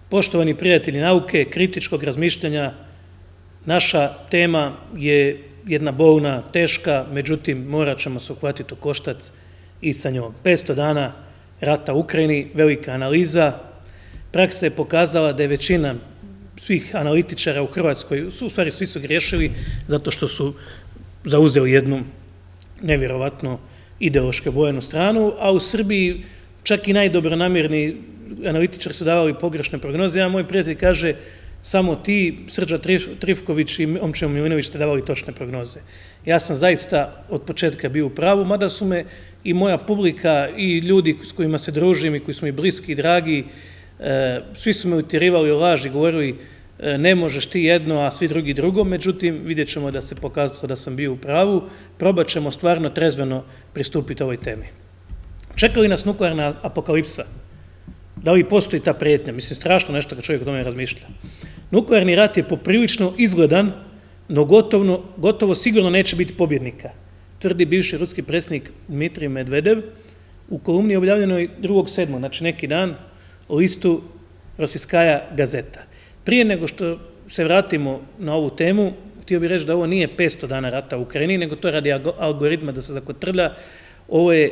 Poštovani prijatelji nauke, kritičkog razmišljanja, naša tema je jedna bolna, teška, međutim morat ćemo se uhvatiti u koštac i sa njom. 500 dana rata u Ukrajini, velika analiza. Praksa je pokazala da je većina svih analitičara u Hrvatskoj, u stvari svi su griješili zato što su zauzeli jednu nevjerovatno ideološki obojenu stranu, a u Srbiji čak i najdobronamjerni analitičari su davali pogrešne prognoze. Jedan moj prijatelj kaže, samo ti, Srđa Trifković i Momčilo Milinović ste davali točne prognoze. Ja sam zaista od početka bio u pravu, mada su me i moja publika i ljudi s kojima se družim i koji su mi bliski i dragi, svi su me utjerivali u laž i govorili ne možeš ti jedno, a svi drugi drugo, međutim vidjet ćemo da se pokazalo da sam bio u pravu, probat ćemo stvarno trezveno pristupiti ovoj temi. Čeka li nas nuklearna apokalipsa? Da li postoji ta prijetnja? Mislim, strašno nešto kad čovjek o tome razmišlja. Nuklearni rat je poprilično izgledan, no gotovo sigurno neće biti pobjednika, tvrdi bivši ruski predsjednik Dmitrij Medvedev u kolumni objavljenoj 2.7., znači neki dan, u listu Rossijskaja gazeta. Prije nego što se vratimo na ovu temu, htio bih reći da ovo nije 500 dana rata u Ukrajini, nego to radi algoritma da se zakotrlja. Ovo je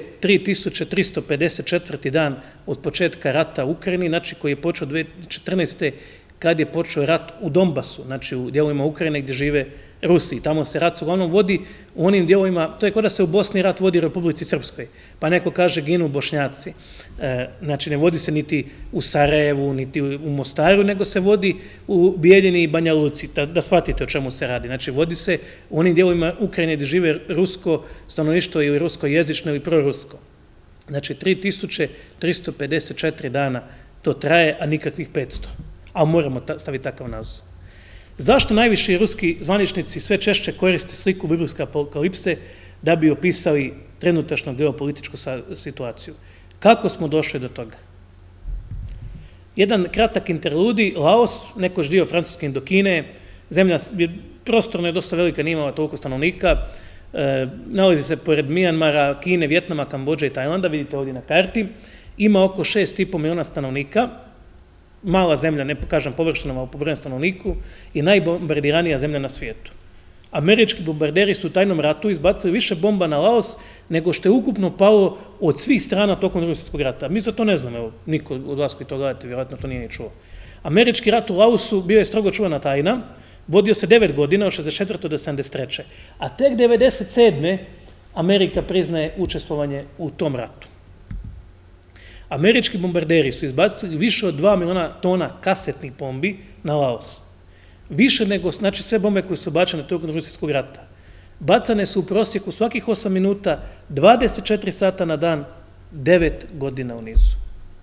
3354. dan od početka rata u Ukrajini, znači koji je počeo 2014. kad je počeo rat u Donbasu, znači u dijelovima Ukrajine gdje žive Rusi. Tamo se rat uglavnom vodi u onim dijelovima, to je kao da se u Bosni rat vodi u Republici Srpskoj, pa neko kaže ginu Bošnjaci. Znači ne vodi se niti u Sarajevu, niti u Mostaru, nego se vodi u Bijeljini i Banja Luci, da shvatite o čemu se radi. Znači vodi se u onim dijelovima Ukrajine gdje žive rusko stanovništvo ili ruskojezično ili prorusko. Znači 3354 dana to traje, a nikakvih 500. A moramo staviti takav naziv. Zašto najviši ruski zvaničnici sve češće koriste sliku biblijske apokalipse da bi opisali trenutačnu geopolitičku situaciju? Kako smo došli do toga? Jedan kratak interludi, Laos, nekoć dio Francuske Indokine, zemlja prostorno je dosta velika, nije imala toliko stanovnika, nalazi se pored Mijanmara, Kine, Vjetnama, Kambodže i Tajlanda, vidite ovdje na karti, ima oko 6,5 miliona stanovnika, mala zemlja, ne kažem površinama, ali po broju stanovniku, i najbombardiranija zemlja na svijetu. Američki bombarderi su u tajnom ratu izbacili više bomba na Laos nego što je ukupno palo od svih strana tokom Drugog svjetskog rata. Mi za to ne znamo, evo, niko od vas koji to gledate, vjerojatno to nije ni čuo. Američki rat u Laosu bio je strogo čuvana tajna, vodio se 9 godina, od 64. do 73. A tek 97. Amerika priznaje učestvovanje u tom ratu. Američki bombarderi su izbacili više od 2 miliona tona kasetnih bombi na Laos. Više nego, znači sve bombe koje su bačene tokom Drugog svjetskog rata. Bacane su u prosjeku svakih 8 minuta, 24 sata na dan, 9 godina u nizu.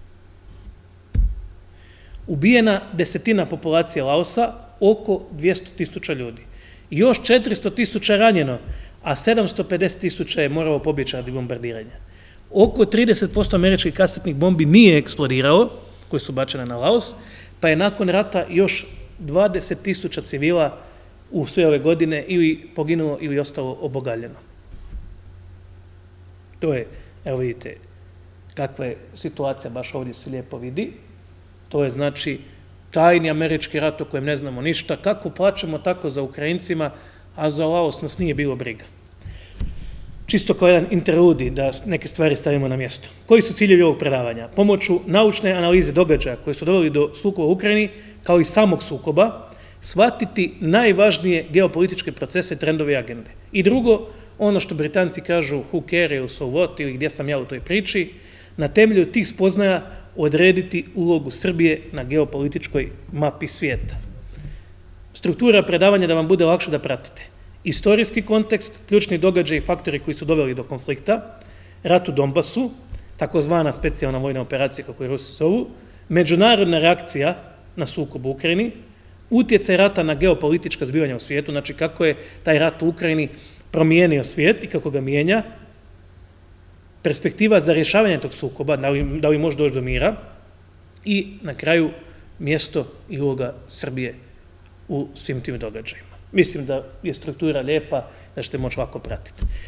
Ubijena desetina populacije Laosa, oko 200.000 ljudi. Još 400.000 ranjeno, a 750.000 je moralo pobjeći radi bombardiranja. Oko 30% američkih kasetnih bombi nije eksplodiralo, koje su bačene na Laos, pa je nakon rata još 20.000 civila u sve ove godine ili poginulo ili ostalo obogaljeno. To je, evo vidite, kakva je situacija, baš ovdje se lijepo vidi. To je znači tajni američki rat o kojem ne znamo ništa. Kako plaćamo tako za Ukrajincima, a za Laos nas nije bilo briga. Čisto kao jedan interludi, da neke stvari stavimo na mjesto. Koji su ciljevi ovog predavanja? Pomoću naučne analize događaja koje su doveli do sukoba u Ukrajini, kao i samog sukoba, shvatiti najvažnije geopolitičke procese, trendove i agende. I drugo, ono što Britanci kažu who care ili so what, ili gdje sam ja u toj priči, na temelju tih spoznaja odrediti ulogu Srbije na geopolitičkoj mapi svijeta. Struktura predavanja da vam bude lakše da pratite. Istorijski kontekst, ključni događaj i faktori koji su doveli do konflikta, rat u Donbasu, takozvana specijalna vojna operacija, kako je Rusi zovu, međunarodna reakcija na sukob u Ukrajini, utjecaj rata na geopolitička zbivanja u svijetu, znači kako je taj rat u Ukrajini promijenio svijet i kako ga mijenja, perspektiva za rješavanje tog sukoba, da li može doći do mira, i na kraju mjesto i uloga Srbije u svim tim događajima. Mislim da je struktura lijepa, da ćete moći lako pratiti.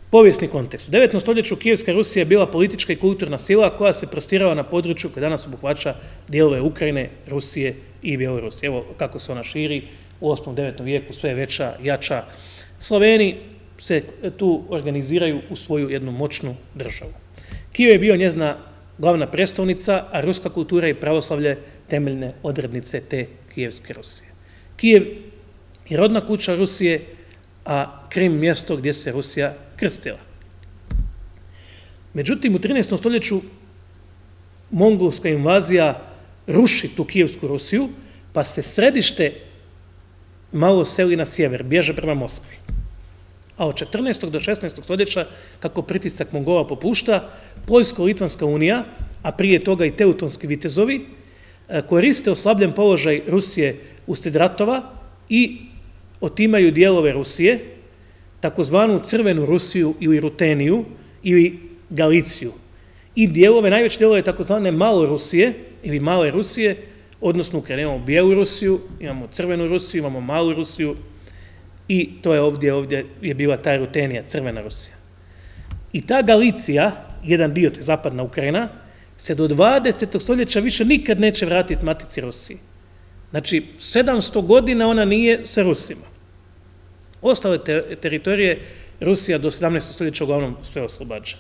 Povijesni kontekst. U 9. stoljeću Kijevska Rusija je bila politička i kulturna sila koja se prostirala na području koje danas obuhvaća dijelove Ukrajine, Rusije i Bjelorusije. Evo kako se ona širi u 8. 9. vijeku, sve je veća, jača. Sloveni se tu organiziraju u svoju jednu moćnu državu. Kijev je bio njezina glavna prestolnica, a ruska kultura i pravoslavlje temeljne odrednice te Kijevske Rusije. Kijev je rodna kuća Rusije, a Krim mjesto gdje se Rusija krstila. Međutim, u 13. stoljeću mongolska invazija ruši tu Kijevsku Rusiju, pa se središte malo seli na sjever, bježe prema Moskvi. A od 14. do 16. stoljeća, kako pritisak Mongola popušta, Poljsko-Litvanska unija, a prije toga i teutonski vitezovi, koriste oslabljen položaj Rusije uslijed ratova i otimaju dijelove Rusije, takozvanu Crvenu Rusiju ili Ruteniju ili Galiciju. I dijelove, najveće dijelove takozvane Malorusije ili Male Rusije, odnosno Ukrajine, imamo Bijelu Rusiju, imamo Crvenu Rusiju, imamo Malu Rusiju i to je ovdje je bila ta Rutenija, Crvena Rusija. I ta Galicija, jedan dio, to je zapadna Ukrajina, se do 20. stoljeća više nikad neće vratiti matici Rusiji. Znači, 700 godina ona nije sa Rusima. Ostale teritorije Rusija do 17. stoljeća uglavnom sve oslobađa.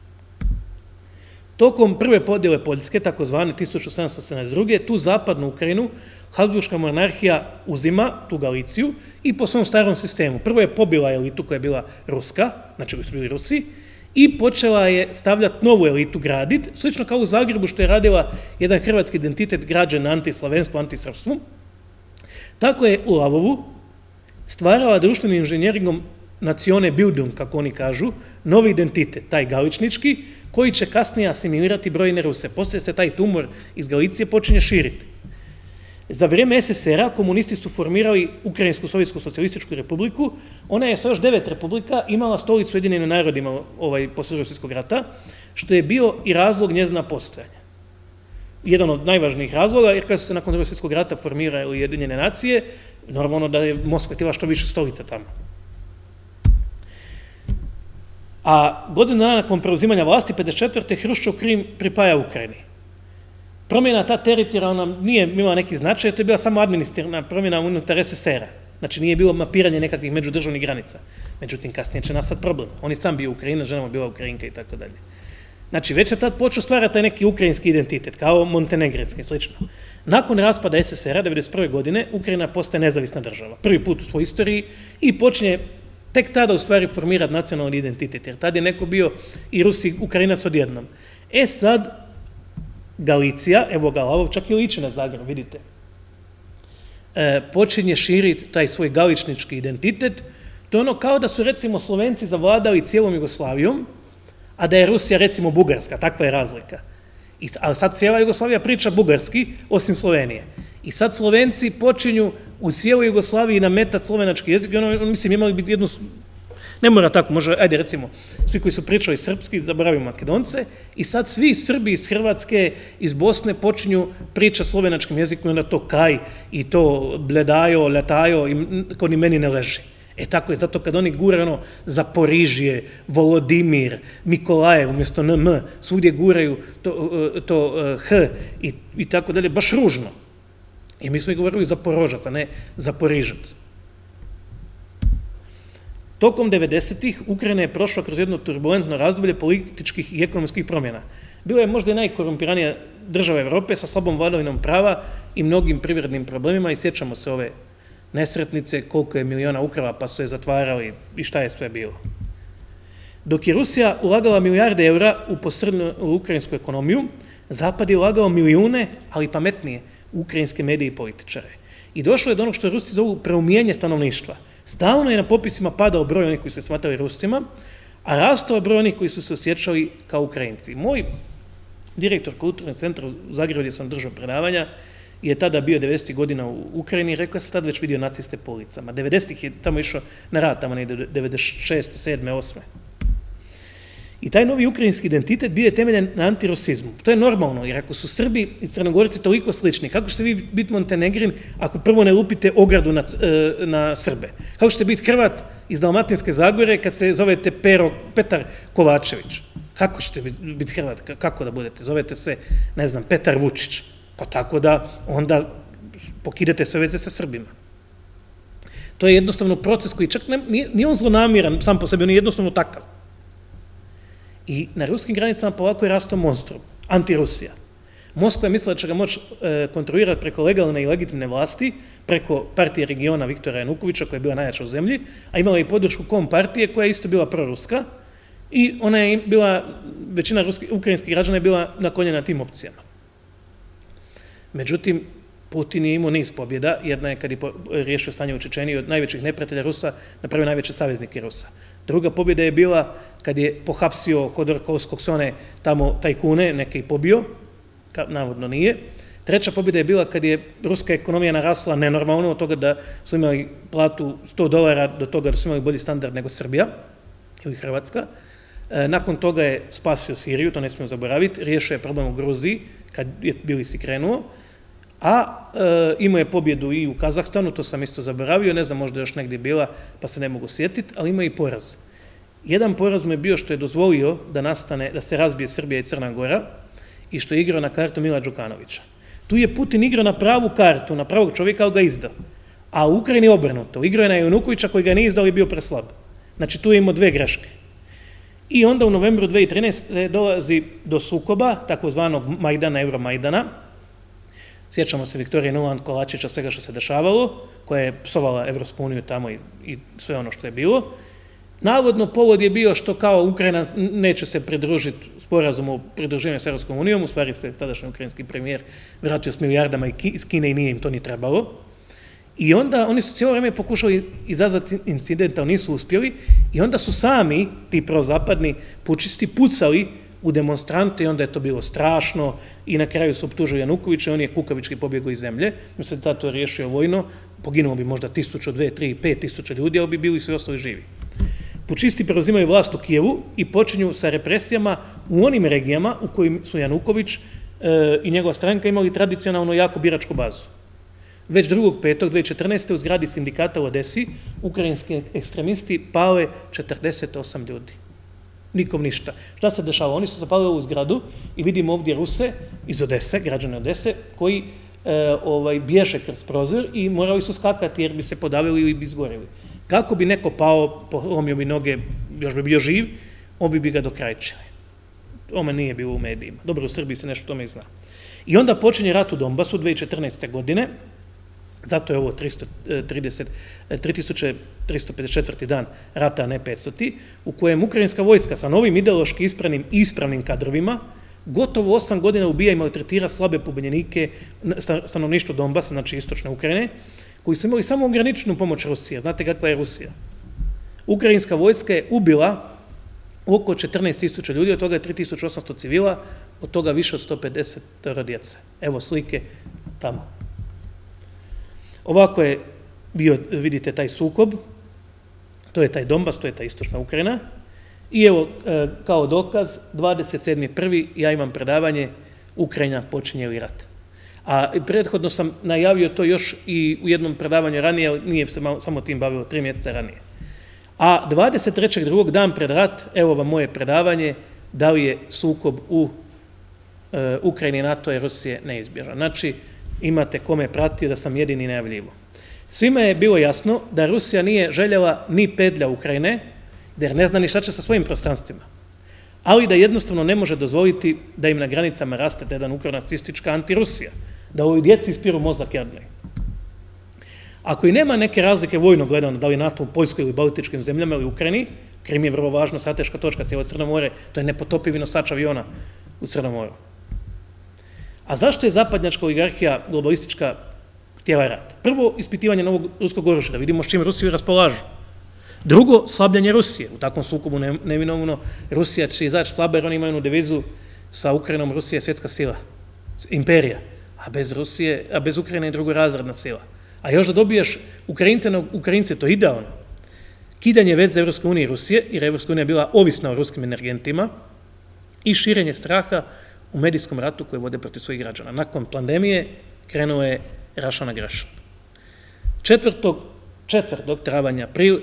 Tokom prve podjele Poljske, takozvane 1772. tu zapadnu Ukrajinu Habsburška monarhija uzima tu Galiciju i po svom starom sistemu. Prvo je pobila elitu koja je bila ruska, znači koji su bili Rusi, i počela je stavljati novu elitu graditi, slično kao u Zagrebu što je radila jedan hrvatski identitet građen na antislavenstvu, antisrpstvu. Tako je u Lavovu stvarala društvenim inženjeringom nacione bildung, kako oni kažu, novi identitet, taj galičnički, koji će kasnije asimilirati brojne Ruse. Poslije se taj tumor iz Galicije počinje širiti. Za vrijeme SSR-a komunisti su formirali Ukrajinsku sovjetsku socijalističku republiku. Ona je sa još 9 republika imala stolicu Ujedinjenim narodima poslije Drugog svjetskog rata, što je bio i razlog njezina postojanja. Jedan od najvažnijih razloga, jer kada su se nakon Drugog svjetskog rata formirale Ujedinjene nacije, normalno da je Moskva htjela što više stolica tamo. A godinu dana nakon preuzimanja vlasti, 54. Hruščov Krim pripaja Ukrajini. Promjena ta teritorijalna nije imala neki značaj, to je bila samo administrativna promjena unutar SSR-a. Znači nije bilo mapiranje nekakvih međudržavnih granica. Međutim, kasnije će nastati problem. On je sam bio Ukrajina, žena bila Ukrajinka i tako dalje. Znači, već je tad počeo stvarati taj neki ukrajinski identitet, kao montenegrinski, slično. Nakon raspada SSR-a, 1991. godine, Ukrajina postaje nezavisna država. Prvi put u svojoj istoriji i počinje tek tada u stvari formirati nacionalni identitet, jer tad je neko bio i Rus i Ukrajinac odjednom. Sad, Galicija, evo ga Lavov, čak i liči na Zagreb, vidite, počinje širiti taj svoj galičnički identitet. To je ono kao da su recimo Slovenci zavladali cijelom Jugoslavijom, a da je Rusija recimo Bugarska, takva je razlika. Ali sad cijela Jugoslavija priča bugarski, osim Slovenije. I sad Slovenci počinju u cijeloj Jugoslaviji nametati slovenački jezik i mislim, imali bi jednu, ne mora tako, može, ajde recimo, svi koji su pričali srpski, zaboravimo Makedonce, i sad svi Srbi iz Hrvatske, iz Bosne počinju pričati slovenačkim jezikom, onda to kaj i to bledajo, letajo, ko ni meni ne leži. Tako je, zato kad oni guraju Zaporižje, Volodimir, Mikolajev, umjesto NM, svugdje guraju to H i tako dalje, baš ružno. I mi smo i govorili Zaporožac, a ne Zaporižac. Tokom 90-ih Ukrajina je prošla kroz jedno turbulentno razdoblje političkih i ekonomskih promjena. Bila je možda i najkorumpiranija država Evrope sa slabom vladavinom prava i mnogim privrednim problemima i sjećamo se ove nesretnice, koliko je miliona ukrala pa su je zatvarali i šta je sve bilo. Dok je Rusija ulagala milijarde eura u ukrajinsku ekonomiju, Zapad je ulagao milijune, ali pametnije, u ukrajinske medije i političare. I došlo je do onog što Rusi zovu preumijenje stanovništva. Stalno je na popisima padao broj onih koji se smatrali Rusima, a rastao je broj onih koji su se osjećali kao Ukrajinci. Moj direktor kulturnog centra u Zagrebu gdje sam držao predavanja je tada bio 90. godina u Ukrajini i rekao da sam tad već vidio naciste po ulicama. 90. je tamo išao na rad, tamo negdje 96. 7. 8. I taj novi ukrajinski identitet bio je temeljen na antirusizmu. To je normalno, jer ako su Srbi i Crnogorci toliko slični, kako ćete vi biti Montenegrin ako prvo ne lupite ogradu na Srbe? Kako ćete biti Hrvat iz Dalmatinske Zagore kad se zovete Petar Kovačević? Kako ćete biti Hrvat? Kako da budete? Zovete se, ne znam, Petar Vučić. Pa tako da onda pokidate sve veze sa Srbima. To je jednostavno proces koji čak nije on zlonamiran sam po sebi, on je jednostavno takav. I na ruskim granicama polako je rastao monstrum, antirusija. Moskva je mislila da će ga moći kontrolirati preko legalne i legitimne vlasti, preko partije regiona Viktora Janukovića, koja je bila najjača u zemlji, a imala i podršku Kompartije, koja je isto bila proruska, i ona je bila, većina ukrajinskih građana je bila naklonjena na tim opcijama. Međutim, Putin je imao niz pobjeda, jedna je kad je riješio stanje u Čečeniji od najvećih neprijatelja Rusa, napravio najveće saveznike Rusa. Druga pobjeda je bila kad je pohapsio Hodorkovskog, sve one tamo tajkune, neke i pobio, navodno nije. Treća pobjeda je bila kad je ruska ekonomija narasla nenormalno, od toga da su imali platu $100 do toga da su imali bolji standard nego Srbija ili Hrvatska. Nakon toga je spasio Siriju, to ne smijemo zaboraviti, riješio je problem u Gruziji, kad je Bilisi krenuo, a imao je pobjedu i u Kazahstanu, to sam isto zaboravio, ne znam, možda još negdje bila, pa se ne mogu sjetiti, ali ima i poraz. Jedan poraz mu je bio što je dozvolio da se razbije Srbija i Crna Gora i što je igrao na kartu Mila Đukanovića. Tu je Putin igrao na pravu kartu, na pravog čovjeka, ali ga izdao. A u Ukrajini je obrnuto. Igrao je na Janukovića koji ga nije izdao i bio preslab. Znači, tu je imao dve greške. I onda u novembru 2013. dolazi do sukoba, takozvanog Majdana, Euromajdana. Sjećamo se Viktorije Nuland, Kolačića, svega što se dešavalo, koja je psovala Evropsku uniju tamo i sve ono što je bilo. Navodno, povod je bio što kao Ukrajina neće se pridružiti sporazumu o pridruživanju s Evropskom unijom, u stvari se tadašnji ukrajinski premijer vratio s milijardama iz Kine i nije im to ni trebalo. I onda oni su cijelo vrijeme pokušali izazvati incident, ali nisu uspjeli, i onda su sami, ti prozapadni pučisti, pucali u demonstrante i onda je to bilo strašno i na kraju su optužili Janukovića, on je kukavički pobjegao iz zemlje, no se tada to riješio vojno, poginulo bi možda 1000, 2, 3, 5 000 ljudi, ali bi bili svi ostali živi. Pučisti preuzimaju vlast u Kijevu i počinju sa represijama u onim regijama u kojim su Januković i njegova stranka imali tradicionalno jako biračku bazu. Već 2.5.2014. u zgradi sindikata u Odesi ukrajinski ekstremisti pale 48 ljudi. Nikom ništa. Šta se dešava? Oni su zapalili ovu zgradu i vidimo ovdje Ruse iz Odese, građane Odese, koji bježe kroz prozor i morali su skakati jer bi se podavili ili bi izgorili. Kako bi neko pao, polomio bi noge, još bi bio živ, on bi ga dokrajčili. Tome nije bilo u medijima. Dobro, u Srbiji se nešto tome i zna. I onda počinje rat u Donbasu 2014. godine, zato je ovo 3354. dan rata, a ne 500. u kojem ukrajinska vojska sa novim ideološki ispravnim kadrovima gotovo 8 godina ubija i maltretira slabe pobunjenike stanovništva Donbasa, znači istočne Ukrajine, koji su imali samo ograničenu pomoć Rusije. Znate kakva je Rusija? Ukrajinska vojska je ubila oko 14.000 ljudi, od toga je 3.800 civila, od toga više od 150 djece. Evo slike tamo. Ovako je bio, vidite, taj sukob, to je taj Donbas, to je ta istočna Ukrajina, i evo, kao dokaz, 27.1. ja imam predavanje Ukrajina počinje li rat. A prethodno sam najavio to još i u jednom predavanju ranije, nije se samo tim bavilo 3 mjeseca ranije. A 23.2. dan pred rat, evo vam moje predavanje, da li je sukob u Ukrajini, NATO i Rusije neizbježan. Znači, imate kome pratio da sam jedini najavljivo. Svima je bilo jasno da Rusija nije željela ni pedlja Ukrajine, jer ne zna ni šta će sa svojim prostranstvima, ali da jednostavno ne može dozvoliti da im na granicama raste jedan ukronacistička antirusija, da ovoj djeci ispiru mozak jadnoj. Ako i nema neke razlike vojno gledano, da li NATO u Poljskoj ili Baltičkim zemljama ili Ukrajini, Krim je vrlo važna strateška točka, cijelo Crno more, to je nepotopivi nosač aviona u Crnom moru. A zašto je zapadnjačka oligarhija globalistička htjela rat? Prvo, ispitivanje novog ruskog oružja, da vidimo s čim Rusiju raspolažu. Drugo, slabljanje Rusije. U takvom sukobu neminovno Rusija će izaći slaba jer oni imaju jednu devizu sa Ukrajinom, Rusija je svjetska sila, imperija, a bez Ukrajine je drugorazredna sila. A još da dobiješ Ukrajince, to je idealno. kidanje veze Evropske unije i Rusije, jer Evropska unija je bila ovisna o ruskim energentima, i širenje straha u medijskom ratu koje vode protiv svojih građana. Nakon pandemije krenuo je Russian aggression. 4. travanja april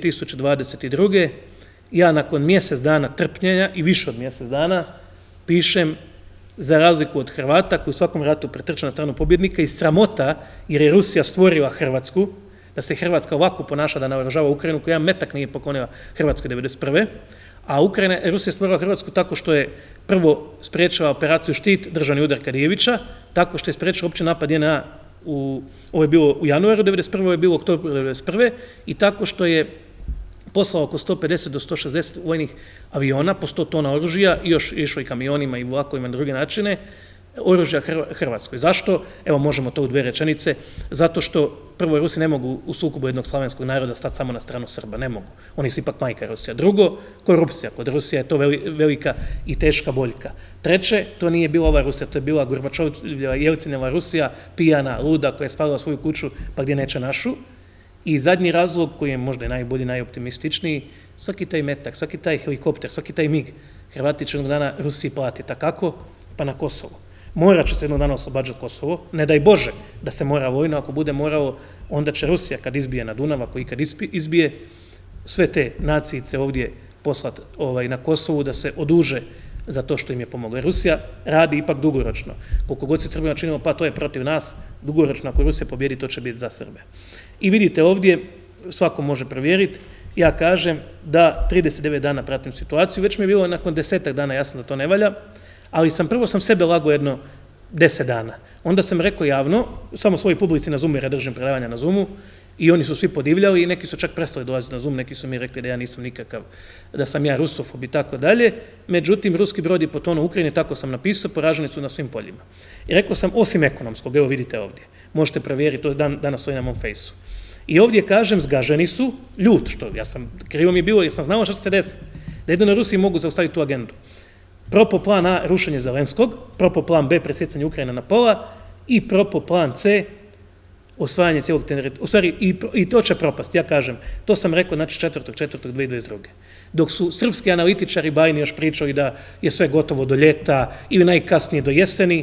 2022. ja nakon mjesec dana trpljenja i više od mjesec dana pišem, za razliku od Hrvata koji u svakom ratu pretrče na stranu pobjednika, i sramota jer je Rusija stvorila Hrvatsku, da se Hrvatska ovako ponaša, da naoružava Ukrajinu, koja metak nije poklonila Hrvatskoj 1991. A Rusija je stvorila Hrvatsku tako što je prvo spriječila operaciju Štit, državni udar Kadijevića, tako što je spriječila opći napad JNA, ovo je bilo u januaru 1991. ovo je bilo u oktobru 1991. i tako što je poslao oko 150 do 160 vojnih aviona, po 100 tona oružja, i još išlo i kamionima i vlakovima na druge načine, oružja Hrvatskoj. Zašto? Evo, možemo to u 2 rečenice. Zato što prvo Rusi ne mogu u sukobu jednog slavenskog naroda stati samo na stranu Srba, ne mogu. Oni su ipak majka Rusija. Drugo, korupcija. Kod Rusija je to velika i teška boljka. Treće, to nije bila ova Rusija, to je bila Gorbačovljeva, Jelcinjeva Rusija, pijana, luda, koja je spalila svoju kuću pa gdje neće našu. I zadnji razlog, koji je možda i najbolji, najoptimističniji, svaki taj metak, svaki taj helikopter, svaki taj mig, Hrvati će jednog dana Rusiji plati. Tako? Pa na Kosovo. Morat će se jednog dana oslobađati Kosovo, ne daj Bože da se mora vojno, ako bude moralo, onda će Rusija kad izbije na Dunav, ako ikad izbije, sve te nacijice ovdje poslati na Kosovu da se oduže za to što im je pomogla. Rusija radi ipak dugoročno. Koliko god se Srbima činilo, pa to je protiv nas, dugoročno ako Rusija pobjedi, to će biti za Srbe. I vidite ovdje, svako može provjeriti, ja kažem da 39 dana pratim situaciju, već mi je bilo nakon 10 dana jasno da to ne valja, ali prvo sam sebe lagao jedno 10 dana. Onda sam rekao javno, samo svoj publici na Zoomu, jer ja držim predavanja na Zoomu, i oni su svi podivljali i neki su čak prestali dolaziti na Zoom, neki su mi rekli da ja nisam nikakav, da sam ja rusofob i tako dalje. Međutim, ruski brod je potonuo u Ukrajini, tako sam napisao, poraženi su na svim poljima. I rekao sam, osim ekonomskog, evo vidite ovdje, možete provjeriti, to danas stoji na mom fejsu. I ovdje kažem, zgaženi su, ljut, što krivo mi je bilo jer sam znao što će se desiti, da jedino Rusi mogu zaustaviti tu agendu. Propo plan A, rušenje Zelenskog, propo plan B, presjecanje Ukrajine na pola, i propo plan C, osvajanje cijelog teritorija. U stvari, i to će propast, ja kažem. To sam rekao, znači 4.4.2022. Dok su srpski analitičari bajni još pričali da je sve gotovo do ljeta ili najkasnije do jeseni,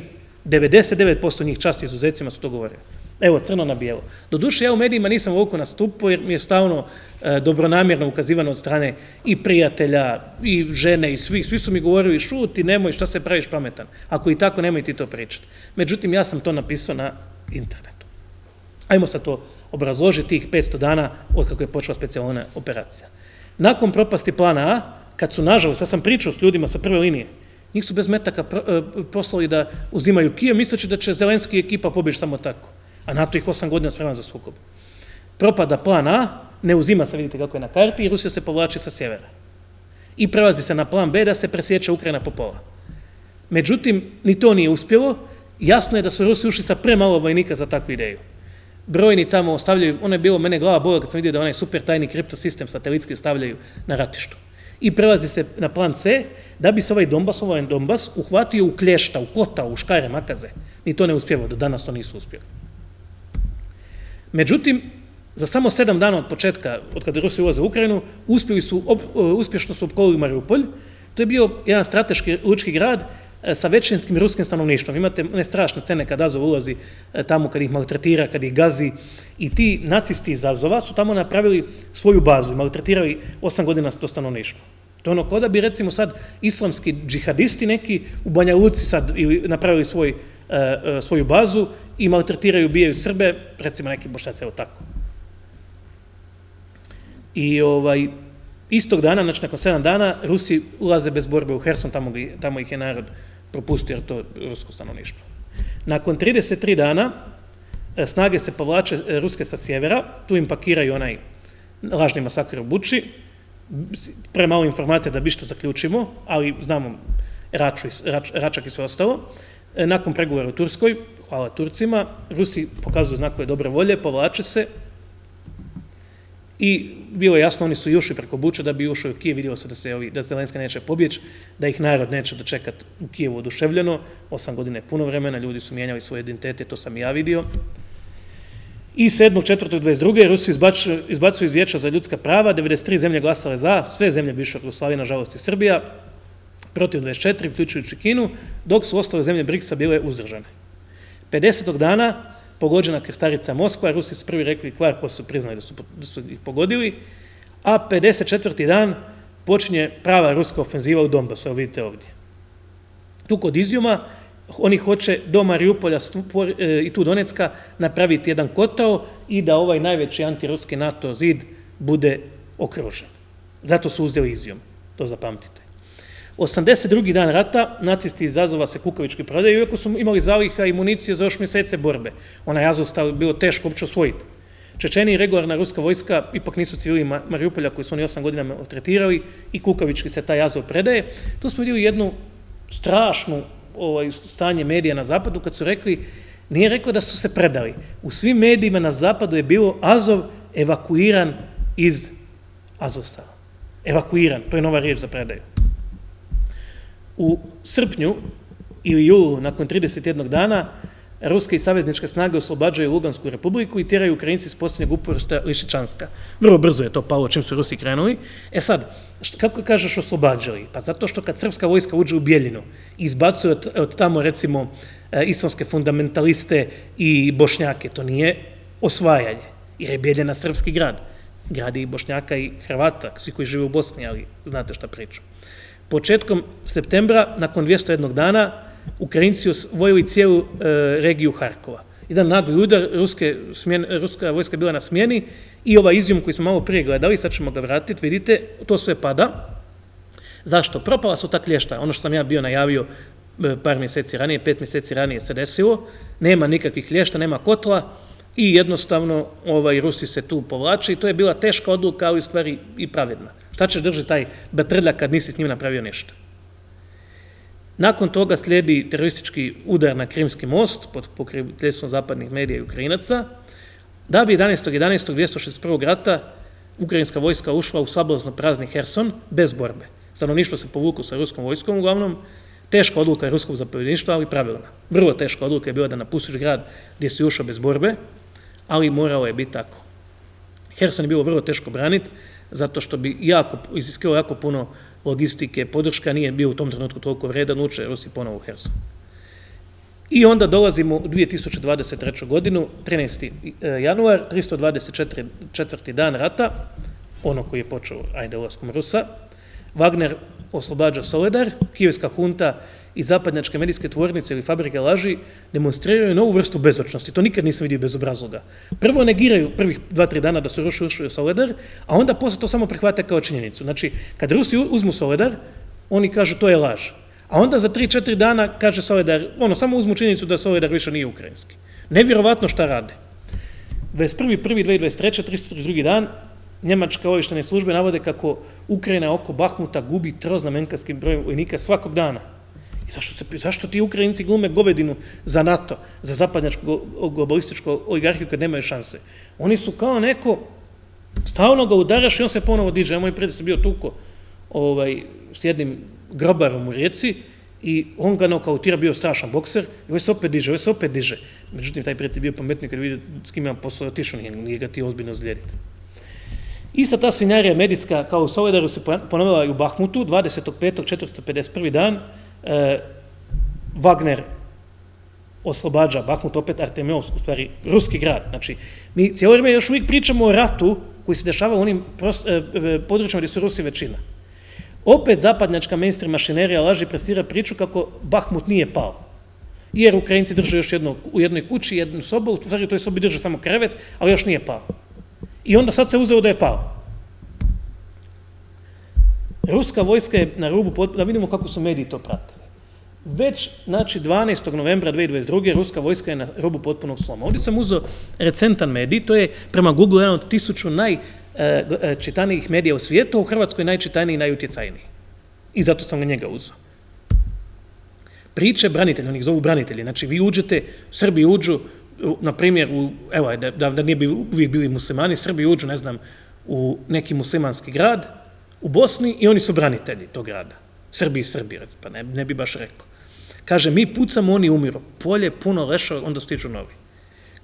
99% njih, čast izuzecima, su to govorili. Evo, crno na bijelo. Doduše, ja u medijima nisam ovoliko nastupao jer mi je stalno dobronamjerno ukazivano od strane i prijatelja, i žene, i svi su mi govorili šuti, nemoj, šta se praviš pametan. Ako i tako, nemoj ti to pričati. Međutim, ja sam to napisao na internetu. Ajmo sad to obrazložiti, tih 500 dana od kako je počela specijalna operacija. Nakon propasti plana A, kad su, nažalost, ja sam pričao s ljudima sa prve linije, njih su bez metaka poslali da uzimaju Kijev, misleći da će Zelenski ekipa pobjeći samo tako. A NATO ih 8 godina spreman za sukob. Propada plan A, ne uzima se, vidite kako je na karti, i Rusija se povlači sa sjevera. I prelazi se na plan B da se presječe Ukrajina po pola. Međutim, ni to nije uspjelo, jasno je da su Rusi ušli sa premalo vojnika za takvu ideju. Brojni tamo ostavljaju, ono je bilo mene glava bola kad sam vidio da onaj super tajni kriptosistem satelitski stavljaju na ratištu. I prelazi se na plan C da bi se ovaj Donbas uhvatio u Klješta, u Kota, u Škare, Makaze. Ni to ne uspjelo, do danas to nisu uspjeli. Međutim, za samo 7 dana od početka, od kada Rusi ulaze u Ukrajinu, uspješno su opkolili Mariupolj. To je bio jedan strateški lučki grad sa većinskim ruskim stanovništvom. Imate one strašne scene kad Azov ulazi tamo, kad ih maltretira, kad ih gazi. I ti nacisti iz Azova su tamo napravili svoju bazu i maltretirali 8 godina to stanovništvo. To je ono kao da bi, recimo, sad islamski džihadisti neki u Banja Luci sad napravili svoju bazu i maltretiraju, ubijaju Srbe, recimo neki Bošnjaci, evo tako. I istog dana, znači nakon 7 dana, Rusi ulaze bez borbe u Herson, tamo ih je narod propustio, jer to je rusko stanovništvo. Nakon 33 dana snage se povlače ruske sa sjevera, tu im pakiraju onaj lažni masakr u Buči, premalo informacija da bi što zaključimo, ali znamo Račak i sve ostalo. Nakon pregovora u Turskoj, hvala Turcima, Rusi pokazuju znakove dobre volje, povlače se i bilo je jasno, oni su ušli preko Buče da bi ušli u Kijev, vidjelo se da Zelenska neće pobjeći, da ih narod neće dočekati u Kijevu oduševljeno, 8 godina je puno vremena, ljudi su mijenjali svoje identitete, to sam i ja vidio. I 7.4.22. Rusi izbacuju iz Vijeća za ljudska prava, 93 zemlje glasale za, sve zemlje bivše Jugoslavije, nažalost i Srbija, protiv 24, uključujući Kinu, dok su ostale zemlje BRICS-a bile uzdržane. 50. dana pogođena krstarica Moskva, Rusi su prvi rekli kvar, posle su priznali da su ih pogodili, a 54. dan počinje prava ruska ofenziva u Donbasu, evo vidite ovdje. Tu kod Izjuma oni hoće do Mariupolja i tu Donecka napraviti jedan kotao i da ovaj najveći antiruski NATO zid bude okružen. Zato su uzeli Izjum, to zapamtite. 82. dan rata, nacisti iz Azova se kukavički prodaju, iako su imali zaliha i municije za još mjesece borbe. Onaj Azov bilo teško uopće osvojiti. Čečeni i regularna ruska vojska ipak nisu civili Mariupolja koji su oni 8 godina tretirali i kukavički se taj Azov predaje. Tu smo vidjeli jednu strašnu stanje medija na zapadu kad su rekli, nije rekao da su se predali. U svim medijima na zapadu je bilo Azov evakuiran iz Azovstava. Evakuiran, to je nova riječ za predaju. U srpnju ili julu, nakon 31 dana, ruske i savezničke snage oslobađaju Lugansku republiku i tjeraju Ukrajinci iz posljednjeg uporišta Liščanska. Vrlo brzo je to palo čim su Rusi krenuli. E sad, kako kažeš oslobađali? Pa zato što kad srpska vojska uđe u Bijeljinu i izbacuje od tamo, recimo, islamske fundamentaliste i Bošnjake, to nije osvajanje, jer je Bijeljina srpski grad. Grad je i Bošnjaka i Hrvata, svi koji žive u Bosni, ali znate šta pričam. Početkom septembra, nakon 201 dana, Ukrajinci osvojili cijelu regiju Harkova. Jedan nagli udar, ruska vojska je bila na smjeni i ovaj Izjum koji smo malo prije gledali, sad ćemo ga vratiti, vidite, to sve pada. Zašto? Propala su ta klješta, ono što sam ja bio najavio par mjeseci ranije, 5 mjeseci ranije se desilo, nema nikakvih klješta, nema kotla i jednostavno Rusi se tu povlače i to je bila teška odluka, ali stvari i pravedna. Šta će držati taj batrljak kad nisi s njim napravio ništa? Nakon toga slijedi teroristički udar na Krimski most pod pokroviteljstvom zapadnih medija i Ukrajinaca, da bi 11.11.261. rata ukrajinska vojska ušla u sablazno prazni Herson bez borbe. Stanovništvo se povuklo sa ruskom vojskom uglavnom, teška odluka je ruskog zapovjedništva, ali pravilna. Vrlo teška odluka je bila da napustiš grad gdje si ušao bez borbe, ali moralo je biti tako. Herson je bilo vrlo teško braniti, zato što bi iziskalo jako puno logistike, podrška, nije bio u tom trenutku toliko vredan, uče Rusi ponovo u Herson. I onda dolazimo u 2023. godinu, 13. januar, 324. dan rata, ono koji je počeo, ulaskom Rusa, Wagner oslobađa Soledar, kijevska hunta i zapadnjačke medijske tvornice ili fabrike laži demonstriraju novu vrstu bezočnosti. To nikad nisam vidio bez obrazloga. Prvo negiraju prvih 2-3 dana da su Rusi ušli u Soledar, a onda posle to samo prihvate kao činjenicu. Znači, kad Rusi uzmu Soledar, oni kažu to je laž. A onda za 3-4 dana kaže Soledar, samo uzmu činjenicu da Soledar više nije ukrajinski. Nevjerovatno šta rade. 21.1.2023. 332. dan, njemačke obavještajne službe navode kako Ukrajina oko Bahmuta gubi troznamenkarski broj vojnika svakog dana. I zašto ti Ukrajinci glume govedinu za NATO, za zapadnjačku globalističku oligarhiju kad nemaju šanse? Oni su kao neko, stalno ga udaraš i on se ponovo diže. Moj pred se bio tuko s jednim grobarom u Rijeci i on ga nokautira, bio strašan bokser i ovaj se opet diže. Međutim, taj prijatelj je bio pametniji kad vidio s kim imam posao, otišao, nije ga ti ozbiljno zlijediti. Ista ta svinjarija medijska kao u Soledaru se ponovila i u Bahmutu, 25.451. dan, Wagner oslobađa Bahmut, opet Artemijevsk, u stvari ruski grad. Znači, mi cijelo vrijeme još uvijek pričamo o ratu koji se dešava u onim područjima gdje su Rusi većina. Opet zapadnjačka mainstream mašinerija laži presira priču kako Bahmut nije pao. Jer Ukrajinci drže još u jednoj kući, jednu sobu, u stvari u toj sobi drže samo krevet, ali još nije pao. I onda sad se uzeo da je pao. Ruska vojska je na rubu, da vidimo kako su mediji to pratili. Već, znači, 12. novembra 2022. ruska vojska je na rubu potpunog sloma. Ovdje sam uzeo recentan medij, to je prema Google jedan od 1000 najčitanijih medija u svijetu, a u Hrvatskoj najčitaniji i najutjecajniji. I zato sam ga njega uzeo. Priče branitelji, oni ih zovu branitelji, znači vi uđete, Srbi uđu, na primjer, da nije bi uvijek bili muslimani, Srbi uđu, ne znam, u neki muslimanski grad, u Bosni i oni su branitelji tog grada. Srbi i Srbi, pa ne bi baš rekao. Kaže, mi pucamo, oni umiru. Polje puno lešava, onda stižu novi.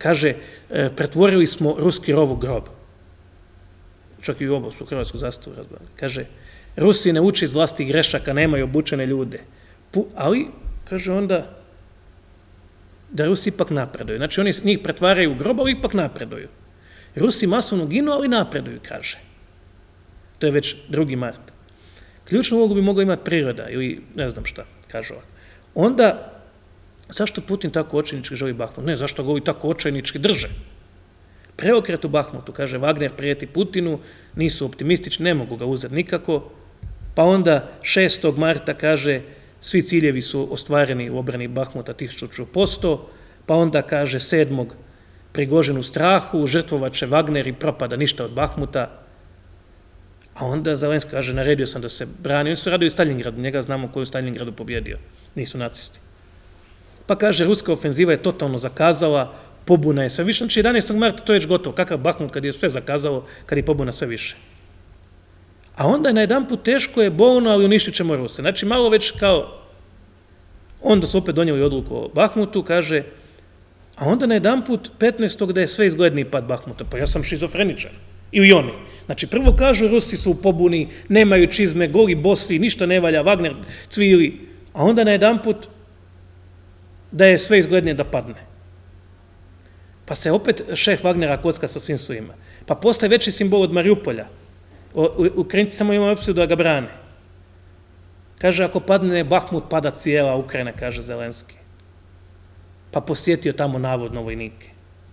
Kaže, pretvorili smo ruski rov u grob. Čak i u obosu, u hrvatsku zastavu razbavili. Kaže, Rusi ne uče iz vlastih grešaka, nemaju obučene ljude. Ali, kaže onda, da Rusi ipak napreduju. Znači, oni njih pretvaraju u grob, ali ipak napreduju. Rusi masovno ginu, ali napreduju, kaže. To je već 2. mart. Ključnu ulogu bi mogla imati priroda ili ne znam šta, kaže ovako. Onda, zašto Putin tako očajnički želi Bahmut? Ne, zašto ga ovi tako očajnički drže? Preokret u Bahmutu, kaže, Wagner prijeti Putinu, nisu optimistični, ne mogu ga uzeti nikako, pa onda 6. marta, kaže, svi ciljevi su ostvareni u obrani Bahmuta 1000%, pa onda, kaže, 7. Prigožen u strahu, žrtvovat će Wagner i propada ništa od Bahmuta, a onda Zelenski kaže, naredio sam da se brani, oni su radili u Stalingradu, njega znamo ko je u Stalingradu pobjedio, nisu nacisti. Pa kaže, ruska ofenziva je totalno zakazala, pobuna je sve više. Znači, 11. marta to je već gotovo. Kakav Bahmut kad je sve zakazalo, kad je pobuna sve više. A onda je na jedan put teško je, bolno, ali uništit ćemo Ruse. Znači, malo već kao, onda su opet donijeli odluku o Bahmutu, kaže, a onda na jedan put 15. da je sve izgledniji pad Bahmuta. Pa ja sam šizofreničan. Ili oni. Znači, prvo kažu, Rusi su u pobuni, nemaju čizme, goli bosi, ništa ne valja, Wagner cvili. A onda na jedan put da je sve izglednije da padne. Pa se opet šef Wagnera kocka sa svim svojima. Pa postaje veći simbol od Mariupolja. Ukrajinci samo imaju opciju da ga brane. Kaže, ako padne Bahmut, pada cijela Ukrajina, kaže Zelenski. Pa posjetio tamo navodno vojnike.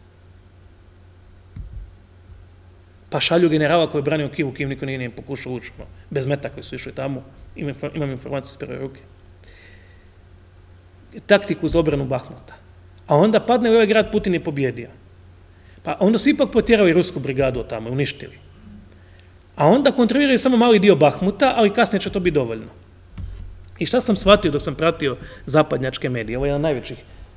Pa šalju generala koji je branio Kijevu, Kijev niko nije pokušao ući, bez meta koji su išli tamo. Imam informaciju s prve ruke. Taktiku za obranu Bahmuta. A onda padne u ovaj grad, Putin je pobjedio. Pa onda su ipak potjerali rusku brigadu od tamo, uništili. A onda kontroliraju samo mali dio Bahmuta, ali kasnije će to biti dovoljno. I šta sam shvatio dok sam pratio zapadnjačke medije? Ovo je jedan najvećih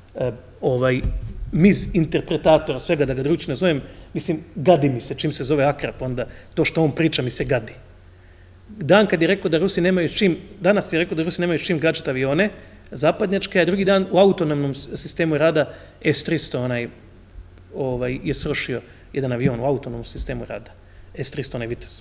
mizinterpretatora svega, da ga drugično ne zovem, mislim, gadi mi se, čim se zove Akrap, onda to što on priča mi se gadi. Dan kad je rekao da Rusi nemaju čim, danas je rekao da Rusi nemaju čim gađati avione, zapadnjačke, a drugi dan u autonomnom sistemu rada S-300 je srušio jedan avion u autonomnom sistemu rada. S-300, onaj Vitez.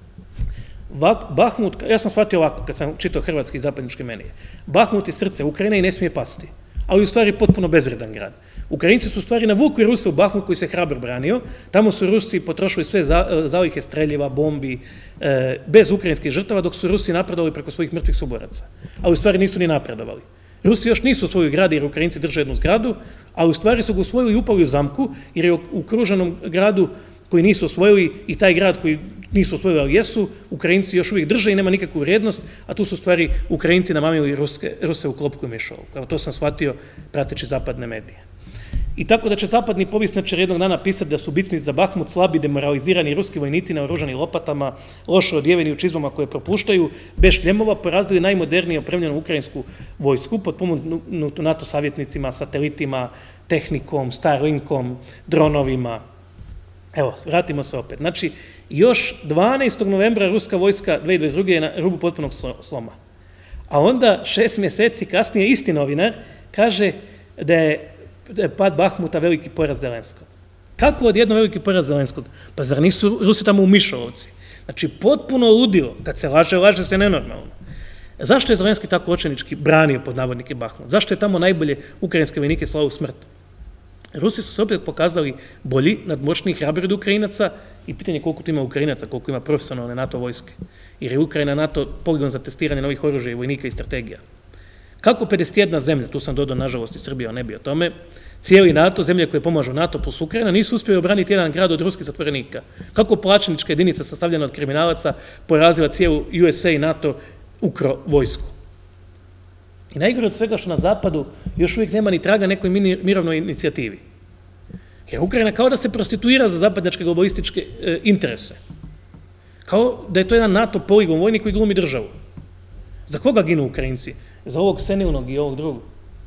Bahmut, ja sam shvatio ovako kad sam čitao hrvatski i zapadnjačke medije. Bahmut je srce Ukrajine i ne smije pasti, ali u stvari potpuno bezvredan grad. Ukrajinci su u stvari navukli Ruse u Bahmut koji se hrabro branio, tamo su Rusi potrošili sve zalihe streljiva, bombi, bez ukrajinskih žrtava, dok su Rusi napredovali preko svojih mrtvih suboraca. Ali u stvari nisu ni napredovali. Rusi još nisu osvojili grad jer Ukrajinci drže jednu zgradu, ali u stvari su ga osvojili i upali u zamku, jer je u okruženom gradu koji nisu osvojili i taj grad koji nisu osvojili, ali jesu, Ukrajinci još uvijek drže i nema nikakvu vrijednost, a tu su u stvari Ukrajinci namamili Ruse u klopku i mišovu. To sam shvatio prateći zapadne medije. I tako da će zapadni povjesničar jednog dana pisati da su bismici za Bahmut slabi, demoralizirani ruski vojnici naoružani lopatama, loše odjeveni u čizmama koje propuštaju, bez šljemova porazili najmodernije opremljenu ukrajinsku vojsku, potpomognutu NATO savjetnicima, satelitima, tehnikom, Starlinkom, dronovima. Evo, vratimo se opet. Znači, još 12. novembra ruska vojska 2022. je na rubu potpunog sloma. A onda 6 mjeseci kasnije isti novinar kaže da je pad Bahmuta veliki poraz Zelenskog. Kako odjedno veliki poraz Zelenskog? Pa zar nisu Rusi tamo u Mišolovci? Znači, potpuno ludilo. Kad se laže, laže se nenormalno. Zašto je Zelenski tako očajnički branio pod navodnike Bahmut? Zašto je tamo najbolje ukrajinske vojnike slao u smrt? Rusi su se opet pokazali bolji, nadmoćniji, hrabri od Ukrajinaca i pitanje koliko tu ima Ukrajinaca, koliko ima profesionalne NATO vojske. Jer je Ukrajina NATO poligon za testiranje novih oružja i vojnika i strategija. Kako 51 zemlja, tu sam dodao nažalost i Srbija, ne bi o tome, cijeli NATO, zemlje koje pomažu NATO plus Ukrajina, nisu uspjeli obraniti jedan grad od ruskih zatvorenika. Kako plaćenička jedinica sastavljena od kriminalaca porazila cijelu USA i NATO ukro vojsku. I najgore od svega što na zapadu još uvijek nema ni traga nekoj mirovnoj inicijativi. Jer Ukrajina kao da se prostituira za zapadnjačke globalističke interese. Kao da je to jedan NATO poligon vojni koji glumi državu. Za koga ginu Ukrajinci? Za ovog senilnog i ovog drugog.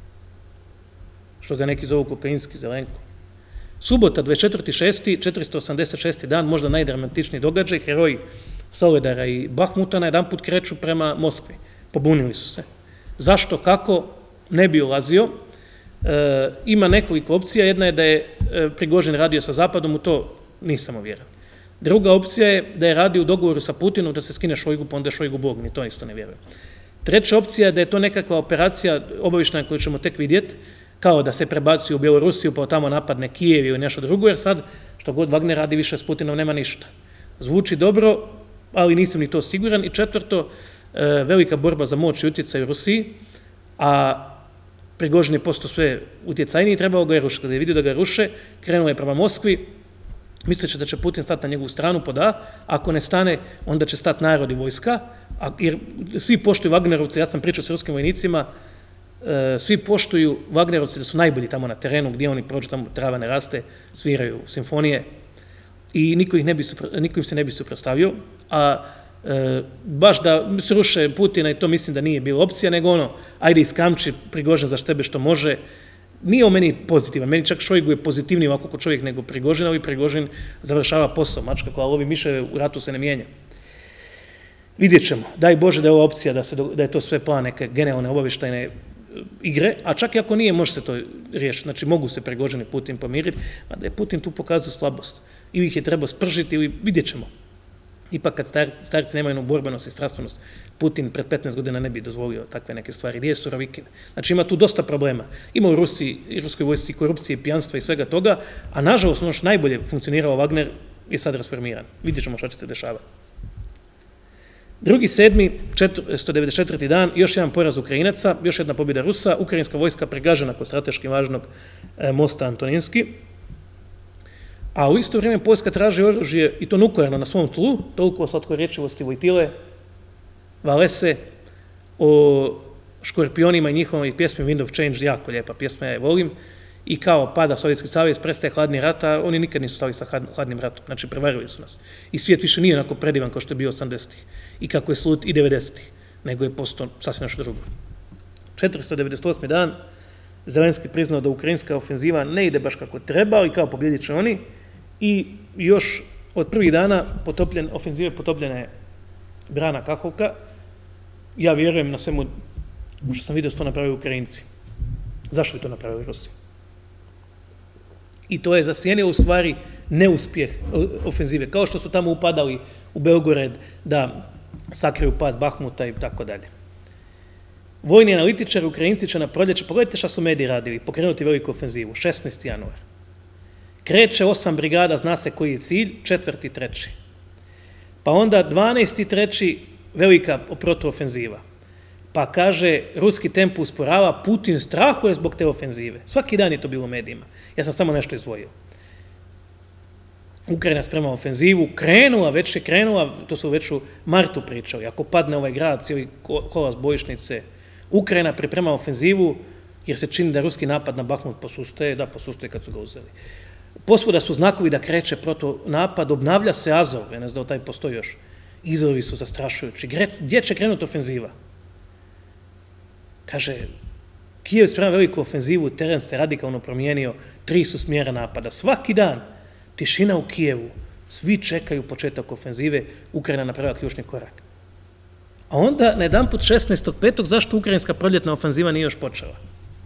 Što ga neki zovu kokainski Zelenko. Subota, 24.6., 486. dan, možda najdramatičniji događaj, heroji Soledara i Bahmuta na jedan put kreću prema Moskvi. Pobunili su se. Zašto, kako, ne bi ulazio. ima nekoliko opcija. Jedna je da je Prigožin radio sa Zapadom, u to nisam uvjeren. Druga opcija je da je radio u dogovoru sa Putinom da se skine Šojgu, pa onda je Šojgu Bog, ni to isto ne vjerujem. Treća opcija je da je to nekakva operacija obavišna koju ćemo tek vidjeti, kao da se prebacuju u Bjelorusiju, pa tamo napadne Kijev ili nešto drugo, jer sad, što god Wagner radi više s Putinom, nema ništa. Zvuči dobro, ali nisam ni to siguran. I četvrto, velika borba za moć i utjecaj u Rusiji, a Prigožin je postao sve utjecajniji i trebao ga je rušiti. Kada je vidio da ga ruše, krenuo je prema Moskvi, misleći da će Putin stati na njegovu stranu, pa da, ako ne stane, onda će stati narod i vojska, jer svi poštuju Wagnerovce, ja sam pričao s ruskim vojnicima, svi poštuju Wagnerovci da su najbolji tamo na terenu, gdje oni prođu, tamo trava ne raste, sviraju simfonije i niko im se ne bi suprotstavio, a baš da se ruše Putina i to mislim da nije bilo opcija, nego ono, ajde iskamči Prigožin za tebe što može. Nije o meni pozitivan, meni čak Šojgu je pozitivniji ovako ko čovjek nego Prigožin, ali Prigožin završava posao, mačka koja lovi miše u ratu se ne mijenja. Vidjet ćemo, daj Bože da je ova opcija, da je to sve plan neke genijalne obavještajne igre, a čak i ako nije, može se to riješiti. Znači, mogu se Prigožin i Putin pomiriti, a da je Putin tu pokazao slabost. Ili ih je trebao spržiti, ili vidjet ćemo. Ipak kad starci nemaju borbenost i strastvenost, Putin pred 15 godina ne bi dozvolio takve neke stvari. Gdje je Surovikin? Znači, ima tu dosta problema. Ima u Rusiji i ruskoj vojsci korupcije, pijanstva i svega toga, a nažalost, ono što najbolje funkcionirao Wagner je sad rasformiran. Vidjet ćemo šta će se dešavati. 2.7. 194. dan, još jedan poraz Ukrajinaca, još jedna pobjeda Rusa, ukrajinska vojska pregažena kod strateški važnog mosta Antoninski, a u isto vrijeme Poljska traži oružje, i to nuklearno na svom tlu, toliko o slatkorječivosti Vojtile, Valese, o škorpionima i njihovoj pjesmi Wind of Change, jako lijepa pjesma, ja je volim, i kao pada Sovjetski savez, prestaje hladni rat, a oni nikad nisu stali sa hladnim ratom, znači prevarili su nas. I svijet više nije onako predivan kao što je bio 80-ih i kako je slut i 90-ih, nego je postao sasvim nešto drugo. 498. dan, Zelenski priznao da ukrajinska ofenziva ne ide baš kako treba, ali kao pobjedit će oni, i još od prvih dana ofenzive potopljena je brana Kahovka. Ja vjerujem na svemu što sam vidio što napravili Ukrajinci. Zašto bi to napravili Rusi? I to je zasjenio u stvari neuspjeh ofenzive, kao što su tamo upadali u Beograd da sakriju pad Bahmuta i tako dalje. Vojni analitičari, Ukrajinci će na proljeće, pogledajte šta su mediji radili, pokrenuti veliku ofenzivu, 16. januar. Kreće 8 brigada, zna se koji je cilj, 4.3. Pa onda 12.3. velika protuofenziva. Pa kaže, ruski tempo usporava, Putin strahuje zbog te ofenzive. Svaki dan je to bilo u medijima. Ja sam samo nešto izdvojio. Ukrajina sprema ofenzivu, već je krenula, to su već u martu pričali, ako padne ovaj grad, cijeli kolas bojišnice, Ukrajina priprema ofenzivu, jer se čini da ruski napad na Bahmut posustaje, da posustaje kad su ga uzeli. Posvuda su znakovi da kreće protonapad, obnavlja se Azov, ja ne znam da taj postoji još, izlovi su zastrašujući. Gdje će krenuti ofenziva? Kaže, Kijev sprema veliku ofenzivu, teren se radikalno promijenio, 3 su smjera napada. Svaki dan, tišina u Kijevu, svi čekaju početak ofenzive, Ukrajina napravila ključni korak. A onda, na jedanput 16.5. zašto ukrajinska proljetna ofenziva nije još počela?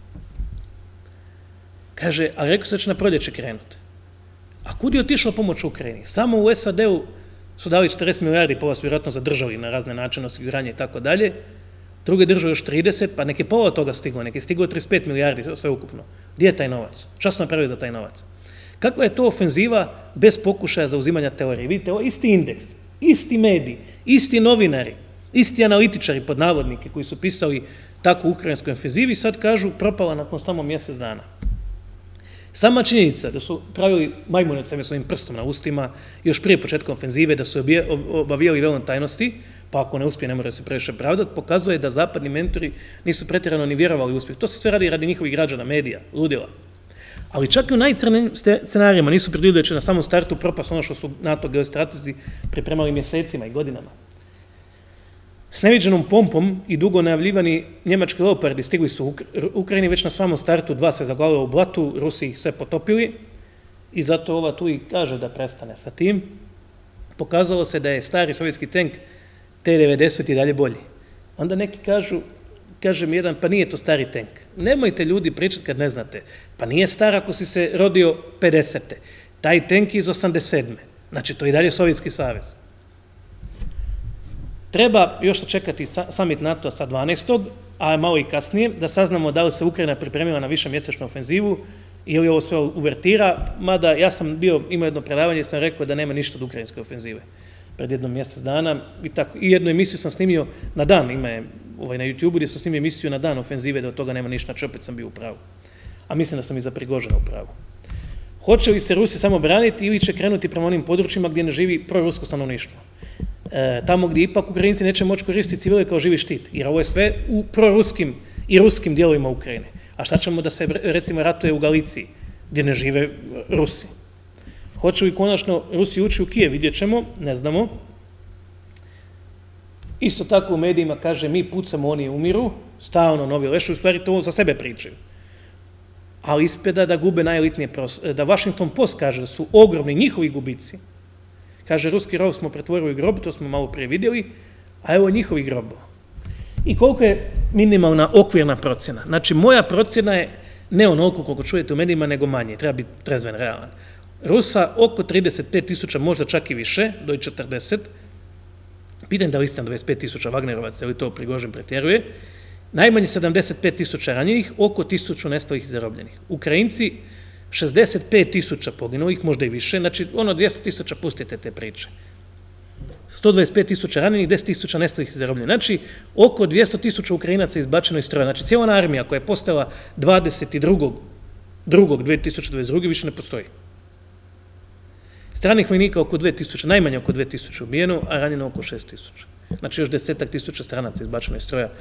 Kaže, a rekao se da će na proljeće krenuti. A kud je otišla pomoć Ukrajini? Samo u SAD-u su dali 40 milijardi, pa vas vjerojatno zadržali na razne načine, osiguranje i tako dalje. Druge države još 30, pa neki pola toga stiglo, neki stiglo 35 milijardi, sve ukupno. Gdje je taj novac? Šta su napravili za taj novac? Kakva je to ofenziva bez pokušaja za uzimanja teorije? Vidite, ovo isti indeks, isti mediji, isti novinari, isti analitičari pod navodnike koji su pisali tako u ukrajinskoj ofenzivi, sad kažu propala nakon samo mjesec dana. Sama činjenica da su pravili majmunoceme svojim prstom na ustima još prije početka ofenzive, da su obavijali velom tajnosti, pa ako ne uspije ne mora se previše pravdati, pokazuje da zapadni mentori nisu pretjerano ni vjerovali u uspjeh. To se sve radi njihovih građana, medija, ludila. Ali čak i u najcrnijim scenarijima nisu predvidjeli da će na samom startu propast ono što su NATO geostratezi pripremali mjesecima i godinama. S neviđenom pompom i dugo najavljivani njemački leopardi stigli su u Ukrajini, već na samom startu 2 se zaglavila u blatu, Rusi ih sve potopili i zato ova tu i kaže da prestane sa tim. Pokazalo se da je stari sovjetski tank T-90 i dalje bolji. Onda neki kažu, kaže mi jedan, pa nije to stari tank. Nemojte ljudi pričati kad ne znate. Pa nije star ako si se rodio 50. Taj tank je iz 87. Znači, to je i dalje Sovjetski savez. Treba još čekati summit NATO sa 12. a malo i kasnije, da saznamo da li se Ukrajina pripremila na višemjesečnu ofenzivu ili ovo sve uvertira, mada ja sam imao jedno predavanje i sam rekao da nema ništa od ukrajinske ofenzive pred jednom mjesec dana i jednu emisiju sam snimio na dan, ima je na YouTube-u gdje sam snimio emisiju na dan ofenzive, da od toga nema ništa, znači opet sam bio u pravu. A mislim da sam i za Prigožina u pravu. Hoće li se Rusi samo braniti ili će krenuti prema onim područjima gdje ne živi prorusko stanovništvo? Tamo gdje ipak Ukrajinci neće moći koristiti civile kao živi štit, jer ovo je sve u proruskim i ruskim dijelovima Ukrajine. A šta ćemo da se, recimo, ratuje u Galiciji, gdje ne žive Rusi? Hoće li konačno Rusi ući u Kijev, vidjet ćemo, ne znamo. Isto tako u medijima kaže, mi pucamo, oni umiru, stalno novi lešuju, u stvari to za sebe pričaju. Ali ispeda da gube najelitnije prostore, da Washington Post kaže da su ogromni njihovi gubici. Kaže, ruski rov smo pretvorili u grob, to smo malo prije vidjeli, a evo njihovi grobova. I koliko je minimalna okvirna procjena? Znači, moja procjena je ne onoliko koliko čujete u medijima, nego manje, treba biti trezven, realan. Rusa oko 35.000, možda čak i više, do 40. Pitam da li istina 25.000 Wagnerovaca, ili to Prigožin pretjeruje. Najmanje 75.000 ranjenih, oko 1.000 nestalih i zarobljenih. Ukrajinci 65.000 poginulih, možda i više, znači 200.000 pustite te priče. 125.000 ranjenih, 10.000 nestalih i zarobljenih. Znači, oko 200.000 Ukrajinaca je izbačeno iz stroja. Znači, cijela armija koja je postojala 22.2022. više ne postoji. Stranih vojnika oko 2.000, najmanje oko 2.000 ubijeno, a ranjeno oko 6.000. Znači, još 10.000 stranaca izbačeno iz stroja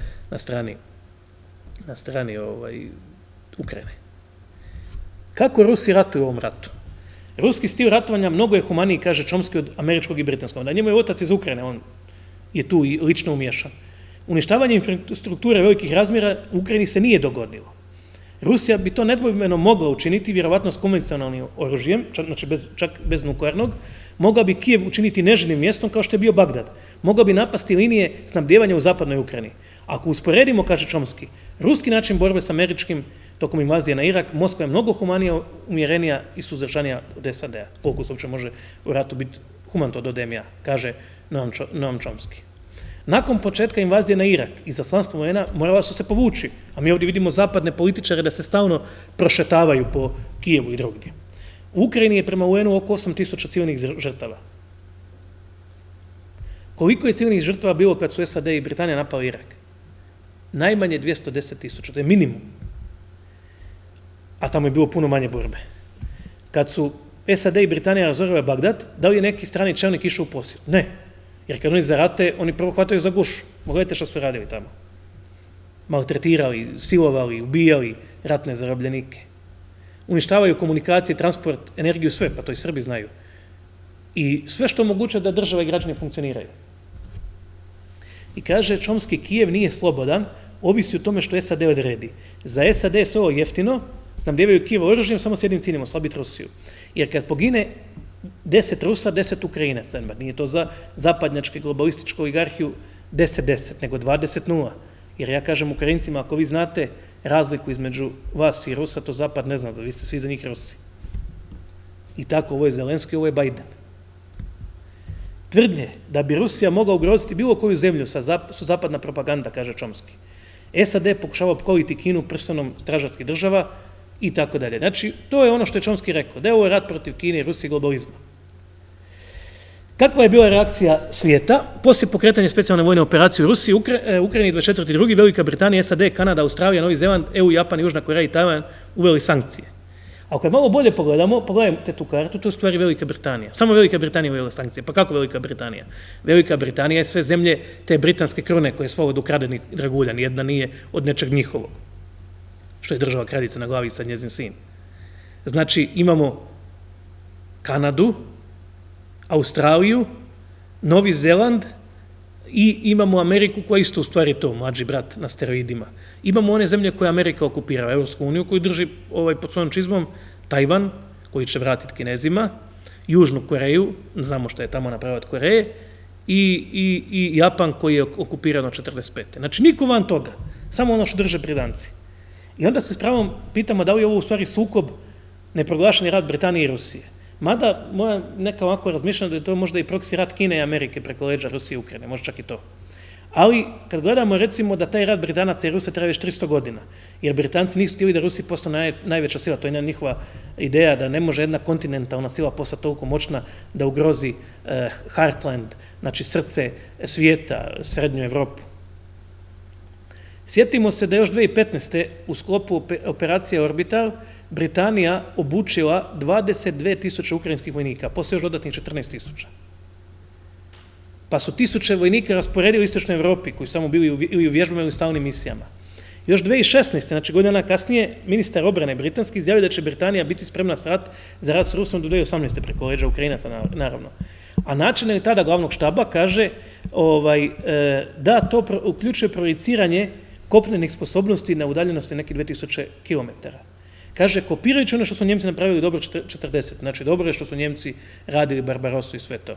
na strani Ukrajine. Kako Rusi ratuju u ovom ratu? Ruski stil ratovanja mnogo je humaniji, kaže Chomsky, od američkog i britanskog. Da njemu je otac iz Ukrajine, on je tu i lično umješan. Uništavanje infrastrukture velikih razmjera u Ukrajini se nije dogodilo. Rusija bi to nedvojbeno mogla učiniti, vjerovatno s konvencionalnim oružjem, znači čak bez nuklearnog, mogla bi Kijev učiniti neželjenim mjestom kao što je bio Bagdad. Mogla bi napasti linije snabdijevanja u zapadnoj Ukrajini. Ako usporedimo, kaže Chomsky, ruski način borbe s američkim tokom invazije na Irak, Moskva je mnogo humanija, umjerenija i suzdržanija od SAD-a. Koliko se uopće može u ratu biti humanto od MA, kaže Noam Chomsky. Nakon početka invazije na Irak i zaslanstvo UN-a morala su se povući, a mi ovdje vidimo zapadne političare da se stalno prošetavaju po Kijevu i drugdje. U Ukrajini je prema UN-u oko 8.000 civilnih žrtava. Koliko je civilnih žrtava bilo kad su SAD i Britanija napali Irak? Najmanje 210.000, to je minimum. A tamo je bilo puno manje borbe. Kad su SAD i Britanija razorile Bagdad, da li je neki strani čelnik išao u posjet? Ne. Jer kad oni zarate, oni prvo hvataju za gušu. Pogledajte što su radili tamo. Maltretirali, silovali, ubijali ratne zarobljenike. Uništavaju komunikacije, transport, energiju, sve, pa to i Srbi znaju. I sve što omogućuje da država i građani funkcioniraju. I kaže Chomsky, Kijev nije slobodan, ovisi o tome što SAD odredi. Za SAD je sve ovo jeftino, snabdijevaju Kijev oružjem samo s jednim ciljem, oslabiti Rusiju. Jer kad pogine 10 Rusa, 10 Ukrajinaca, nije to za zapadnjačke globalističku oligarhiju 10-10, nego 20-0. Jer ja kažem Ukrajincima, ako vi znate razliku između vas i Rusa, to Zapad ne zna, vi ste svi za njih Rusi. I tako, ovo je Zelenski, ovo je Biden. Tvrdnje da bi Rusija mogla ugroziti bilo koju zemlju su zapadna propaganda, kaže Chomsky. SAD pokušava opkoliti Kinu prstenom stražarskih država i tako dalje. Znači, to je ono što je Chomsky rekao, da je ovo rat protiv Kine, Rusije i globalizma. Kakva je bila reakcija svijeta? Poslije pokretanja specijalne vojne operacije u Rusiji, Ukrajini 24.2. Velika Britanija, SAD, Kanada, Australija, Novi Zeland, EU, Japan, Južna Koreja i Tajvan uveli sankcije. A kad malo bolje pogledamo, pogledajte tu kartu, to je u stvari Velika Britanija. Samo Velika Britanija uvela sankcije. Pa kako Velika Britanija? Velika Britanija je sve zemlje te britanske krune koje je svoj od ukradenih dragulja, nijedna nije od nečeg njihovog. Što je država kraljica na glavi sad njezin sin. Znači, imamo Kanadu, Australiju, Novi Zeland i imamo Ameriku koja isto u stvari to, mlađi brat na steroidima. Imamo one zemlje koje Amerika okupira, Evropsku uniju koju drži pod svojom čizmom, Tajvan koji će vratiti Kinezima, Južnu Koreju, znamo što je tamo napravio od Koreje, i Japan koji je okupiran od 1945. Znači, niko van toga. Samo ono što drže Britanci. I onda se s pravom pitamo da li je ovo u stvari sukob, neproglašeni rat Britanije i Rusije. Mada moja neka ovako razmišljena da je to možda i proksi rat Kine i Amerike preko leđa Rusije i Ukrajine, možda čak i to. Ali kad gledamo recimo da taj rat Britanaca i Rusa traje već 300 godina, jer Britanci nisu htjeli da Rusi postane najveća sila, to je njihova ideja da ne može jedna kontinentalna sila postati toliko moćna da ugrozi Heartland, znači srce svijeta, srednju Evropu. Sjetimo se da još 2015. u sklopu operacije Orbital Britanija obučila 22.000 ukrajinskih vojnika, poslije još dodatnih 14.000. Pa su 1000 vojnika rasporedili u Istočnoj Evropi, koji su tamo bili ili u vježbama ili u stalnim misijama. Još 2016. znači godina kasnije, ministar obrane britanski izjavio da će Britanija biti spremna za rat s Rusom do 2018. preko leđa Ukrajinaca, naravno. A načelnik tada glavnog štaba kaže da to uključuje projiciranje kopnenih sposobnosti na udaljenosti nekih 2000 km. Kaže, kopirajući ono što su Njemci napravili dobro 40, znači dobro je što su Njemci radili Barbarosu i sve to.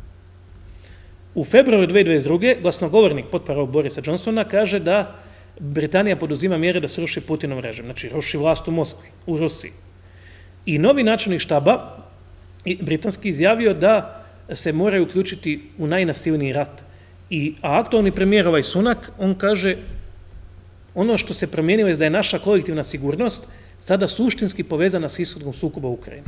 U februaru 2022. glasnogovornik potparov Borisa Johnsona kaže da Britanija poduzima mjere da se ruši Putinov režim, znači ruši vlast u Moskvi, u Rusiji. I novi načelnik štaba britanski izjavio da se moraju uključiti u najnasilniji rat. A aktualni premijer Sunak, on kaže ono što se promijenilo je da je naša kolektivna sigurnost sada suštinski povezana s ishodom sukoba u Ukrajini.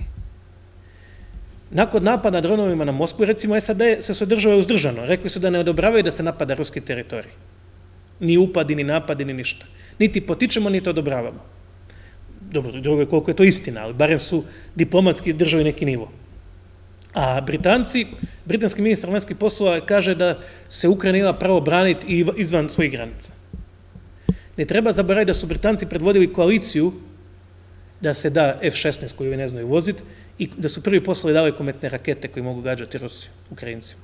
Nakon napada dronovima na Moskvu, recimo SAD se održava uzdržano. Rekli su da ne odobravaju da se napada ruski teritorij. Ni upadi, ni napadi, ni ništa. Niti potičemo, niti odobravamo. Dobro, drugo je koliko je to istina, ali barem su diplomatski držali neki nivo. A britanski ministar vanjskih poslova kaže da se Ukrajina ima pravo braniti i izvan svojih granica. Ne treba zaboraviti da su Britanci predvodili koaliciju da se da F-16 koju vi ne znaju voziti i da su prvi poslali dalekometne rakete koji mogu gađati Rusiju, Ukrajincima.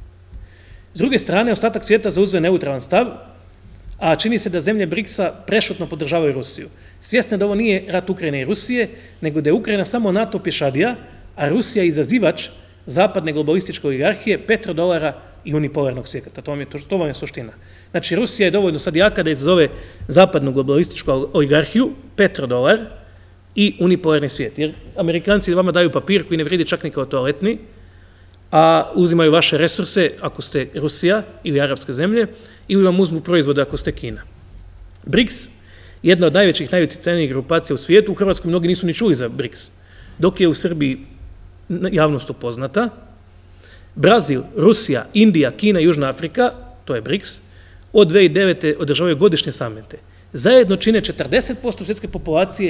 S druge strane, ostatak svijeta zauzeo neutralan stav, a čini se da zemlje BRICS-a prešutno podržavaju Rusiju. Svjesne da ovo nije rat Ukrajine i Rusije, nego da je Ukrajina samo NATO pješadija, a Rusija izazivač zapadne globalističke oligarhije, petrodolara i unipolarnog svijeta. To vam je suština. Znači, Rusija je dovoljno sad jaka da izazove zapadnu globalističku oligarhiju, petrodolar i unipolarni svijet. Jer Amerikanci vama daju papir koji ne vrijedi čak ni kao toaletni, a uzimaju vaše resurse ako ste Rusija ili arapske zemlje, ili vam uzmu proizvode ako ste Kina. BRICS, jedna od najvećih, najutjecajnijih grupacija u svijetu, u Hrvatskoj mnogi nisu ni čuli za BRICS, dok je u Srbiji javnost upoznata. Brazil, Rusija, Indija, Kina i Južna Afrika, to je BRICS, od 2009. održavaju godišnje samite. Zajedno čine 40% svjetske populacije,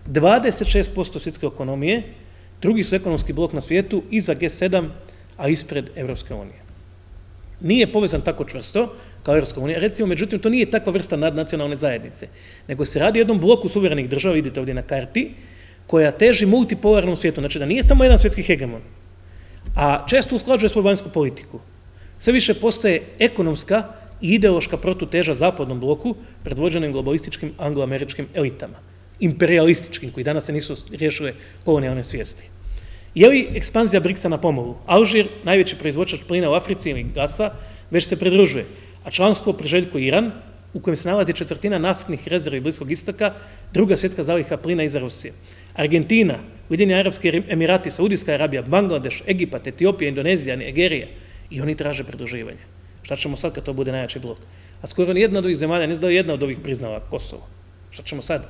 26% svjetske ekonomije, drugi su ekonomski blok na svijetu, iza G7, a ispred Evropske unije. Nije povezan tako čvrsto kao Evropska unija, recimo, međutim, to nije takva vrsta nadnacionalne zajednice, nego se radi o jednom bloku suverenih država, vidite ovdje na karti, koja teži multipolarnom svijetu, znači da nije samo jedan svjetski hegemon, a često usklađuje svoju vanjsku politiku. Sve više postaje ekonomska i ideološka protuteža zapadnom bloku, predvođenim globalističkim angloameričkim elitama, imperialističkim, koji danas se nisu riješile kolonijalne svijesti. Je li ekspanzija BRICS-a na pomolu? Alžir, najveći proizvođač plina u Africi ili gasa, već se pridružuje, a članstvo priželjkuje Iran, u kojem se nalazi 1/4 naftnih rezervi Bliskog istoka, druga svjetska zaliha plina iza Rusije. Argentina, Ujedinjeni Arapski Emirati, Saudijska Arabija, Bangladeš, Egipat, Etiopija, Indonezija, Nigerija, i oni traže pridruživanje. Šta ćemo sad kad to bude najjači blok? A skoro nijedna od ovih zemalja, ne zna da je jedna od ovih priznala Kosovo. Šta ćemo sad?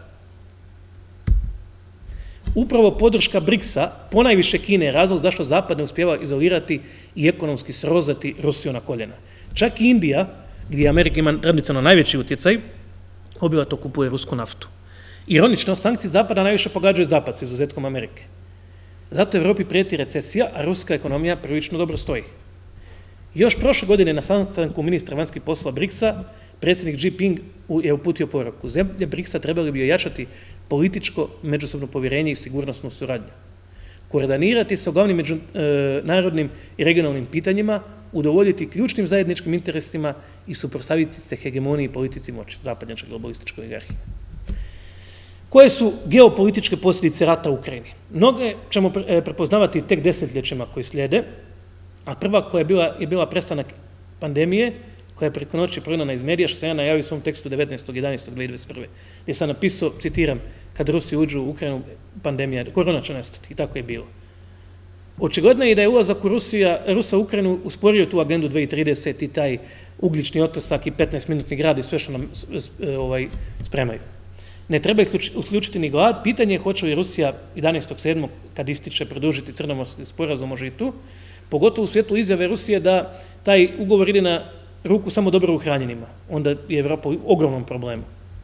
Upravo podrška BRICS-a, ponajviše Kine, je razlog zašto Zapad ne uspijeva izolirati i ekonomski srozati Rusiju na koljena. Čak i Indija, gdje Amerika ima tradicionalno najveći utjecaj, obilato kupuje rusku naftu. Ironično, sankcije Zapada najviše pogađaju Zapad s izuzetkom Amerike. Zato Evropi prijeti recesija, a ruska ekonomija prilično dobro stoji. Još prošle godine na sastanku ministra vanjskih poslova BRICS-a predsjednik Xi Jinping je uputio poruku. Zemlje BRICS-a trebali bi ojačati političko, međusobno povjerenje i sigurnosnu suradnju. Koordinirati se o glavnim međunarodnim i regionalnim pitanjima, udovoljiti ključnim zajedničkim interesima i suprotstaviti se hegemoniji politici moći, zapadnjačke globalističke oligarhije. Koje su geopolitičke posljedice rata u Ukrajini? Mnoge ćemo prepoznavati tek desetljećima koji slijede, a prva koja je bila prestanak pandemije, koja je preko noći prognana iz medija, što sam ja najavio u svom tekstu 19.11.2021. gdje sam napisao, citiram, kad Rusi uđu u Ukrajinu, pandemija, korona će nestati. I tako je bilo. Očigledno je da je ulazak Rusa u Ukrajinu usporio tu agendu 2030 i taj ugljični otisak i 15-minutni grad i sve što nam spremaju. Ne treba isključiti ni glad. Pitanje je hoće li Rusija 11.7. kad ističe produžiti crnomorski sporazum o žitu, pogotovo u svijetu izjave Rusije da taj ugovor ide na ruku samo dobro uhranjenima. Onda je Evropa u ogromnom problemu.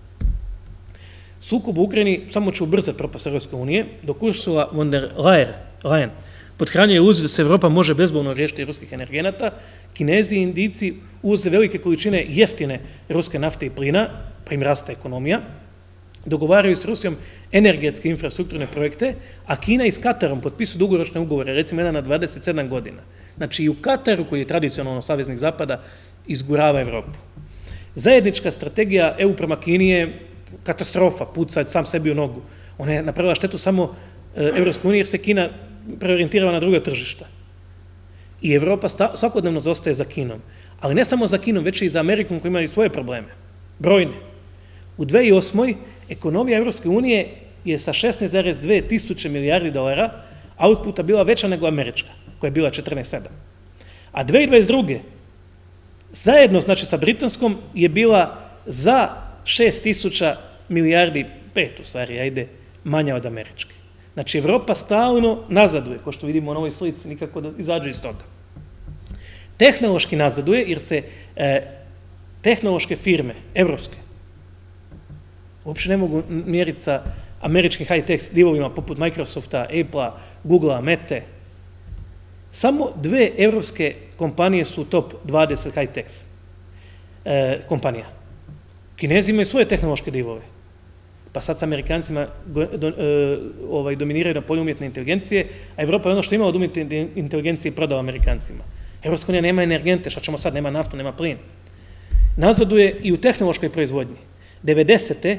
Sukob u Ukrajini samo će ubrzati propast Europske unije, dok Ursula von der Leyen podhranjuje iluziju da se Evropa može bezbolno riješiti ruskih energenata, Kinezi i Indijci uvoze velike količine jeftine ruske nafte i plina, pa im raste ekonomija, dogovaraju s Rusijom energetske infrastrukturne projekte, a Kina i s Katarom potpisuju dugoročne ugovore, recimo jedan na 27 godina. Znači i u Kataru, koji je tradicionalno saveznik Zapada, izgurava Evropu. Zajednička strategija EU prema Kini je katastrofa, puca sam sebi u nogu. Ona je napravila štetu samo Evropskoj uniji jer se Kina preorijentirala na druga tržišta. I Evropa svakodnevno zaostaje za Kinom. Ali ne samo za Kinom, već i za Amerikom koji imaju svoje probleme. Brojne. U 2008. ekonomija Evropske unije je sa 16,2 tisuće milijardi dolara outputa bila veća nego američka, koja je bila 14,7. A 2022. zajedno, znači sa britanskom, je bila za 6 tisuća milijardi, 5 u stvari, ajde, manja od američke. Znači, Evropa stalno nazaduje, kao što vidimo na ovoj slici, nikako da izađe iz toga. Tehnološki nazaduje, jer se tehnološke firme, evropske, uopšte ne mogu mjeriti sa američkim high-tech divovima poput Microsofta, Apple-a, Google-a, Mete. Samo 2 evropske kompanije su u top 20 high-tech kompanija. Kinezi imaju svoje tehnološke divove. Pa sad s Amerikancima dominiraju na polju umjetne inteligencije, a Evropa je ono što ima od umjetne inteligencije prodala Amerikancima. Evropska unija nema energente, šta ćemo sad, nema naftu, nema plin. Nazaduje i u tehnološkoj proizvodnji. 90.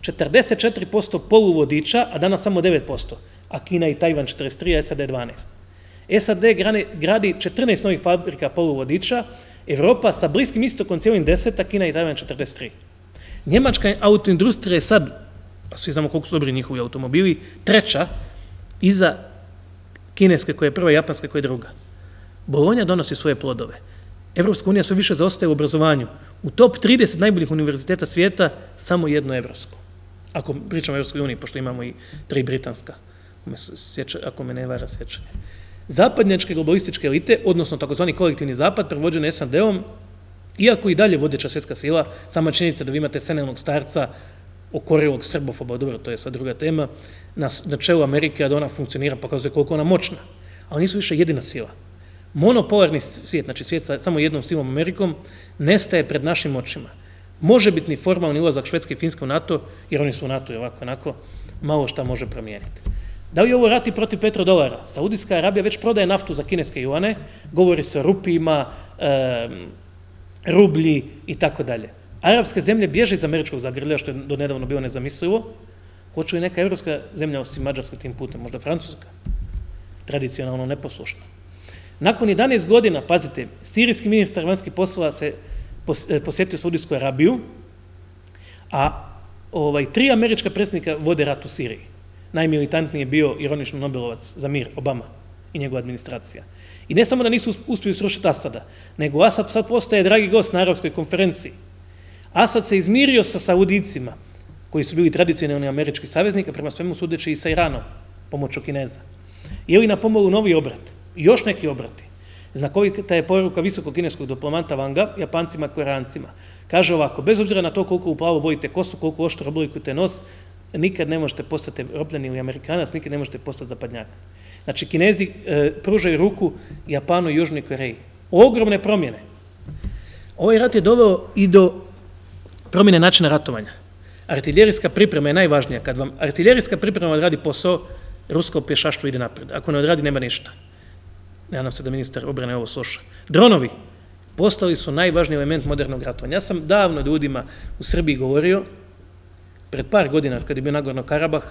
44% poluvodiča, a danas samo 9%, a Kina i Tajvan 43%, a SAD 12%. SAD gradi 14 novih fabrika poluvodiča, Evropa sa Bliskim istokom cijelim 10, a Kina i Tajvan 43%. Njemačka autoindustrija je sad, pa svi znamo koliko su dobri njihovi automobili, treća iza kineske koja je prva, japanske koja je druga. Bolonja donosi svoje plodove. Evropska unija sve više zaostaje u obrazovanju. U top 30 najboljih univerziteta svijeta samo jedno evropsko. Ako pričamo o Evropskoj uniji, pošto imamo i 3 britanska, ako me ne vara sjećanje. Zapadnjačke globalističke elite, odnosno takozvani kolektivni zapad, prevođen SAD-om, iako i dalje vodeća svjetska sila, sama činjenica da vi imate senilnog starca, okorelog srbofoba, dobro, to je sad druga tema, na čelu Amerike, da ona funkcionira, pokazuje koliko ona moćna. Ali nisu više jedina sila. Monopolarni svijet, znači svijet sa samo jednom silom Amerikom, nestaje pred našim očima. Može biti ni formalni ulazak Švedske i Finske u NATO, jer oni su u NATO i ovako onako, malo šta može promijeniti. Da li je ovo rat i protiv petrodolara? Saudijska Arabija već prodaje naftu za kineske juane, govori se o rupijima, rublji i tako dalje. Arapske zemlje bježe iz američkog zagrlja, što je do nedavno bilo nezamislivo. Hoće li neka evropska zemlja osim Mađarska tim putem, možda Francuska? Tradicionalno neposlušna. Nakon 11 godina, pazite, sirijski ministar vanjskih poslova se posjetio Saudijsku Arabiju, a 3 američka predsjednika vode rat u Siriji. Najmilitantniji je bio ironično Nobelovac za mir, Obama i njegova administracija. I ne samo da nisu uspjeli srušiti Asada, nego Asad sad postaje dragi gost na Arapskoj konferenciji. Asad se izmirio sa Saudijcima, koji su bili tradicionalni američki saveznika, prema svemu sudeći i sa Iranom, pomoću Kineza. Je li na pomolu novi obrat? I još neki obrati. Znakovita je poruka visokog kineskog diplomata Wanga, Japancima i Koreancima. Kaže ovako, bez obzira na to koliko u plavo bojite kosu, koliko oštro oblikujete nos, nikad ne možete postati Evropljan ili Amerikanac, nikad ne možete postati zapadnjak. Znači, Kinezi pružaju ruku Japanu i Južnoj Koreji. Ogromne promjene. Ovaj rat je doveo i do promjene načina ratovanja. Artiljerijska priprema je najvažnija. Kad vam artiljerijska priprema odradi posao, rusko pješaštvo ide napred. Ako ne odradi, nema ništa. Nadam se da ministar obrane ovo sluša. Dronovi postali su najvažniji element modernog ratovanja. Ja sam davno ljudima u Srbiji govorio, pred par godina, kad je bio Nagorno Karabah,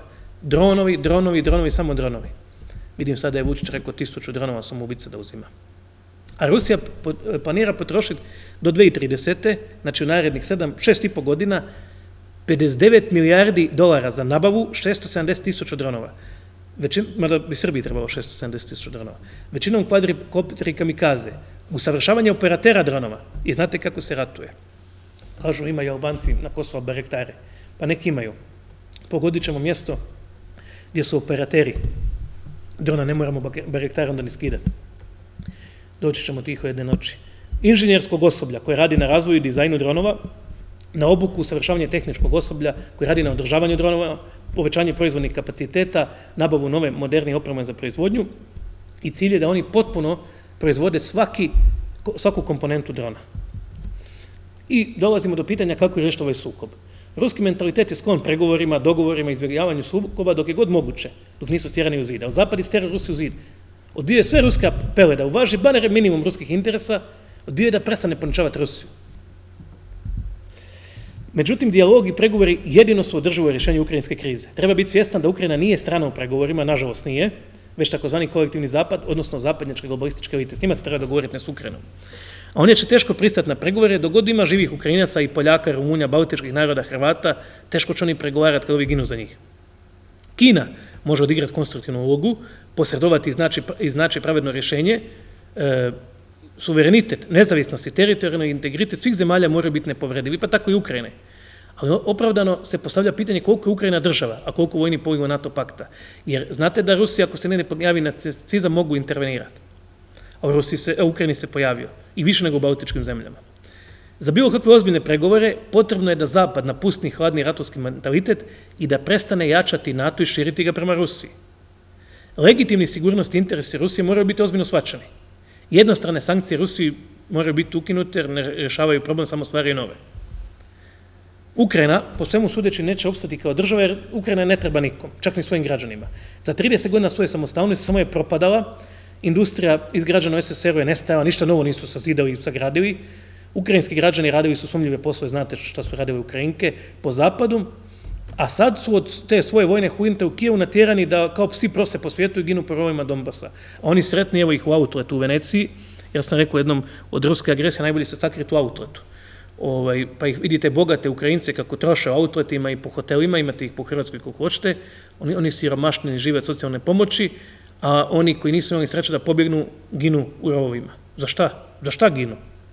dronovi, samo dronovi. Vidim sad da je Vučić rekao 1000 dronova samoubica da uzima. a Rusija planira potrošiti do 2030. znači u narednih 6,5 godina, $59 milijardi za nabavu 670.000 dronova. Mada bi Srbiji trebalo 670.000 dronova. Većinom kvadrikopteri kamikaze. Usavršavanje operatera dronova. I znate kako se ratuje. Kažu, imaju Albanci na Kosovo barektare. Pa neki imaju. Pogodit ćemo mjesto gdje su operateri drona, ne moramo barektare onda ni skidati. Doći ćemo tiho jedne noći. Inženjerskog osoblja koje radi na razvoju i dizajnu dronova, na obuku, usavršavanje tehničkog osoblja koje radi na održavanju dronova, povećanje proizvodnih kapaciteta, nabavu nove modernije opreme za proizvodnju i cilj je da oni potpuno proizvode svaku komponentu drona. I dolazimo do pitanja kako je riješiti ovaj sukob. Ruski mentalitet je sklon pregovorima, dogovorima, izbjegavanju sukoba dok je god moguće, dok nisu stjerani u zid. A Zapad istjera Rusiju u zid. Odbio je sve ruske apele da uvaži barem minimum ruskih interesa, odbio je da prestane ponižavati Rusiju. Međutim, dijalog i pregovori jedino su održivo rješenje ukrajinske krize. Treba biti svjestan da Ukrajina nije strana u pregovorima, nažalost nije, već takozvani kolektivni zapad, odnosno zapadnjačke globalističke elite. S njima se treba dogovoriti, ne s Ukrajinom. A oni će teško pristati na pregovore, dok god ima živih Ukrajinaca i Poljaka, Rumunja, baltičkih naroda, Hrvata, teško će oni pregovarati kad ovi ginu za njih. Kina može odigrati konstruktivnu ulogu, posredovati i znači pravedno rješenje, suverenitet, nezavisnost i teritorijalni integritet svih zemalja moraju biti nepovredivi, pa tako i Ukrajine. Ali opravdano se postavlja pitanje koliko je Ukrajina država, a koliko vojni poligon NATO pakta. Jer znate da Rusija, ako se ne pojavi nacizam, mogu intervenirati. A u Ukrajini se pojavio. I više nego u baltičkim zemljama. Za bilo kakve ozbiljne pregovore potrebno je da Zapad napusti hladni ratovski mentalitet i da prestane jačati NATO i širiti ga prema Rusiji. Legitimni sigurnosti interesi Rusije moraju biti ozbiljno shvaćeni. Jednostrane sankcije Rusiji moraju biti ukinute jer ne rješavaju problem, samo stvaraju nove. Ukrajina, po svemu sudeći, neće opstati kao država jer Ukrajina ne treba nikom, čak ni svojim građanima. Za 30 godina svoje samostalnosti samo je propadala, industrija izgrađena u SSSR-u je nestajala, ništa novo nisu sazidali i sagradili. Ukrajinski građani radili su sumnjive poslove, znate šta su radili Ukrajinke po zapadu, a sad su od te svoje vojne hunte u Kijevu natjerani da kao psi prose po svijetu i ginu po rovovima Donbasa. A oni sretni, evo ih u outletu u Veneciji, jer sam rekao jednom od ruske agresije najbolje se sakriti u outletu. Pa ih vidite bogate Ukrajince kako troše u outletima i po hotelima, imate ih po Hrvatskoj kako hoćete, oni siromašni žive od socijalne pomoći, a oni koji nisu imali sreće da pobjegnu, ginu u rovovima. Za šta? Za šta ginu?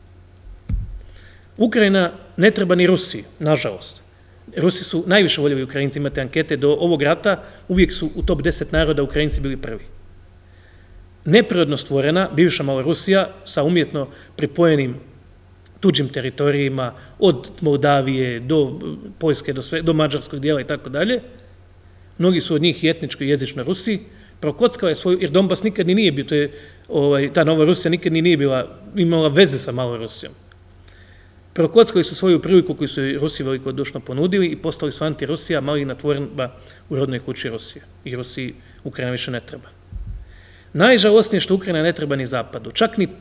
Ukrajina ne treba ni Rusiji, nažalost. Rusi su najviše voljeli Ukrajinci, imate ankete, do ovog rata uvijek su u top 10 naroda Ukrajinci bili prvi. Neprirodno stvorena, bivša Malorusija sa umjetno pripojenim tuđim teritorijima, od Moldavije do Poljske, do mađarskog dijela i tako dalje. Mnogi su od njih i etničko i jezično Rusi. Prokockao je svoju, jer Donbas nikad ni nije bio, ta Nova Rusija nikad ni nije imala veze sa Malorusijom. Prokockali su svoju priliku koju su Rusi velikodušno ponudili i postali su anti-Rusija, maligna tvorba u rodnoj kući Rusije. I Rusiji Ukrajina više ne treba. Najžalosnije što Ukrajina ne treba ni Zapadu. Čak ni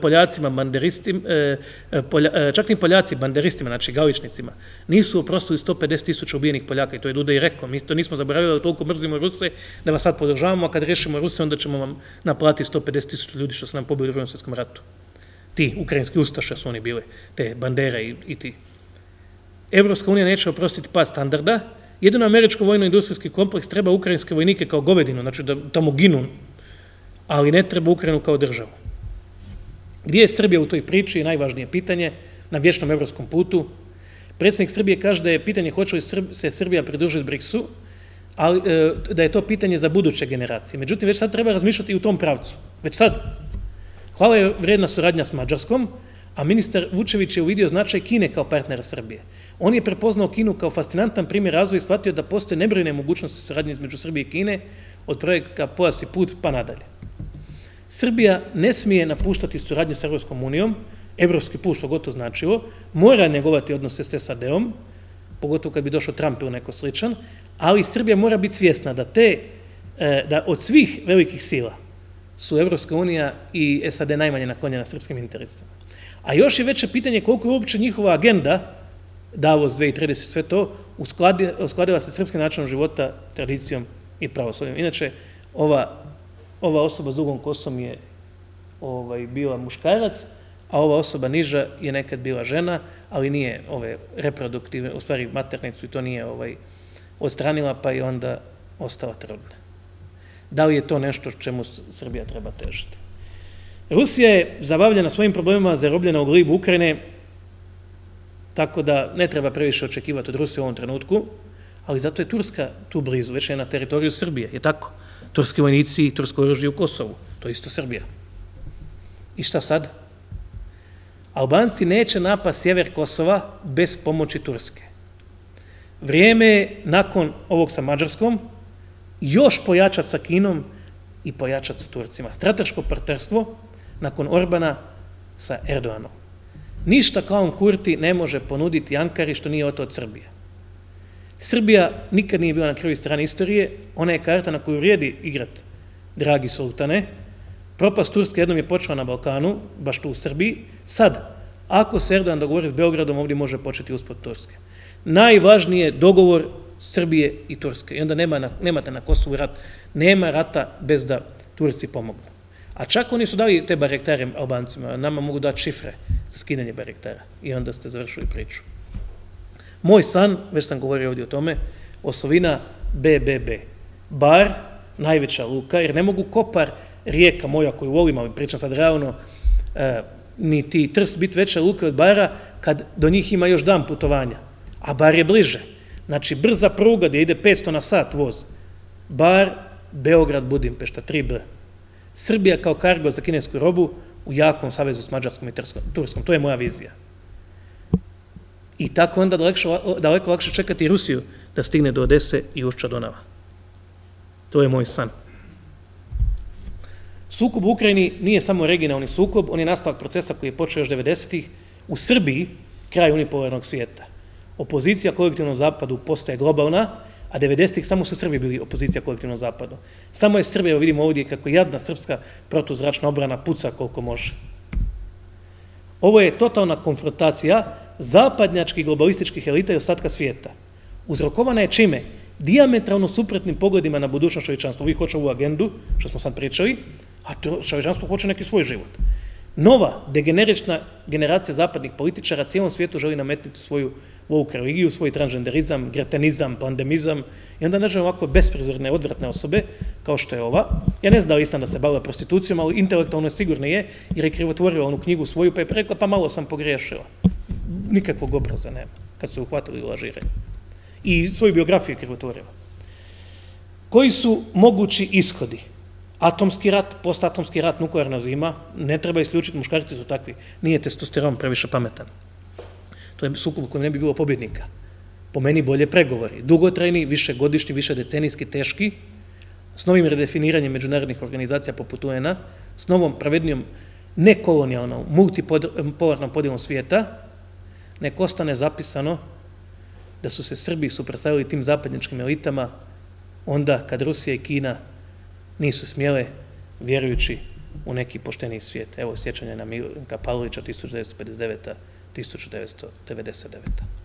Poljaci banderistima, znači galičnicima, nisu oprostili 150.000 ubijenih Poljaka i to je Duda i rekao. Mi to nismo zaboravili da toliko mrzimo Ruse da vas sad podržavamo, a kad rešimo Ruse onda ćemo vam naplatiti 150.000 ljudi što su nam pobili u Drugom svjetskom ratu. Ti ukrajinski ustaše su oni bile, te bandere i ti. Evropska unija neće oprostiti pad standarda, jedino američko vojno-industrijski kompleks treba ukrajinske vojnike kao govedinu, znači da tamo ginu, ali ne treba Ukrajinu kao državu. Gdje je Srbija u toj priči je najvažnije pitanje na vječnom evropskom putu. Predsjednik Srbije kaže da je pitanje hoće li se Srbija pridružiti BRICS-u, ali da je to pitanje za buduće generacije. Međutim, već sad treba razmišljati i u tom pravcu. Već sad. Hvala je vrijedna suradnja s Mađarskom, a ministar Vučević je uvidio značaj Kine kao partnera Srbije. On je prepoznao Kinu kao fascinantan primjer razvoja i shvatio da postoje nebrojne mogućnosti suradnje između Srbije i Kine, od projekta Pojas i put pa nadalje. Srbija ne smije napuštati suradnju s Evropskom unijom, evropski put, što god to značilo, mora njegovati odnose s SAD-om, pogotovo kad bi došao Trump ili neko sličan, ali Srbija mora biti svjesna da od svih velikih sila su Evropska unija i SAD najmanje naklonjena srpskim interesima. A još je veće pitanje koliko je uopće njihova agenda, Davos 2030, sve to, uskladila se srpskim načinom života, tradicijom i pravoslavljom. Inače, ova osoba s dugom kosom je bila muškarac, a ova osoba niža je nekad bila žena, ali nije reproduktivne, u stvari maternicu i to nije odstranila, pa je onda ostala trudna. Da li je to nešto čemu Srbija treba težiti? Rusija je zabavljena svojim problemima, zarobljena u glibu Ukrajine, tako da ne treba previše očekivati od Rusije u ovom trenutku, ali zato je Turska tu blizu, već je na teritoriju Srbije, je tako? Turski vojnici i tursko oružje u Kosovu, to je isto Srbija. I šta sad? Albanci neće napast sjever Kosova bez pomoći Turske. Vrijeme je nakon ovog sa Mađarskom još pojačati sa Kinom i pojačati sa Turcima. Strateško partnerstvo nakon Orbana sa Erdoganom. Ništa Klaun Kurti ne može ponuditi Ankari što nije od Srbije. Srbija nikad nije bila na krivoj strani istorije, ona je karta na koju vrijedi igrat, dragi sultane. Propast Turske jednom je počela na Balkanu, baš tu u Srbiji. Sad, ako se Erdogan dogovori s Beogradom, ovdje može početi uspod Turske. Najvažniji je dogovor Srbije i Turske. I onda nemate na Kosovu rat. Nema rata bez da Turci pomognu. A čak oni su dali te barektare Albancima. Nama mogu dati šifre za skidanje barektara. I onda ste završili priču. Moj san, već sam govorio ovdje o tome, osovina BBB. Bar, najveća luka, jer ne mogu Kopar, rijeka moja koju volim, ali pričam sad realno, niti Trst biti veća luka od Bara, kad do njih ima još dan putovanja. A Bar je bliže. Znači, brza pruga gdje ide 500 na sat voz. Bar, Beograd, Budimpešta, 3B. Srbija kao kargo za kinesku robu u jakom savezu s Mađarskom i Turskom. To je moja vizija. I tako onda daleko lakše čekati Rusiju da stigne do Odese i ušća Donava. To je moj san. Sukob u Ukrajini nije samo regionalni sukob, on je nastavak procesa koji je počeo još 90-ih u Srbiji, kraj unipolarnog svijeta. Opozicija kolektivnom zapadu postaje globalna, a 90-ih samo su Srbi bili opozicija kolektivnom zapadu. Samo je Srbija, vidimo ovdje kako jadna srpska protuzračna obrana puca koliko može. Ovo je totalna konfrontacija zapadnjačkih globalističkih elita i ostatka svijeta. Uzrokovana je čime? Dijametralno suprotnim pogledima na budućnost čovječanstva. Vi hoće ovu agendu, što smo sad pričali, a čovječanstvo hoće neki svoj život. Nova, degenerična generacija zapadnih političara cijelom svijetu želi nametnuti svoju woke religiju, svoj transgenderizam, gretenizam, pandemizam i onda nađemo ovako besprizorne, odvratne osobe, kao što je ova. Ja ne znam da li sam da se bavila prostitucijom, ali intelektualno sigurno je, jer je krivotvorila onu knjigu svoju, pa je rekla, pa malo sam pogriješila. Nikakvog obraza nema, kad su uhvatili u lažiranje. I svoju biografiju je krivotvorila. Koji su mogući ishodi? Atomski rat, postatomski rat, nuklearna zima, ne treba isključiti, muškarci su takvi, nije testosteron previše pametan. To je sukob u kojem ne bi bilo pobjednika. Po meni bolje pregovori. Dugotrajni, višegodišnji, višedecenijski, teški, s novim redefiniranjem međunarodnih organizacija poput UN-a, s novom pravednijom nekolonijalnom, multipolarnom podjelom svijeta, nek ostane zapisano da su se Srbi suprotstavili tim zapadnjačkim elitama onda kad Rusija i Kina nisu smjele, vjerujući u neki pošteniji svijet. Evo sjećanje na Milenka Pavlovića 1959. 1999.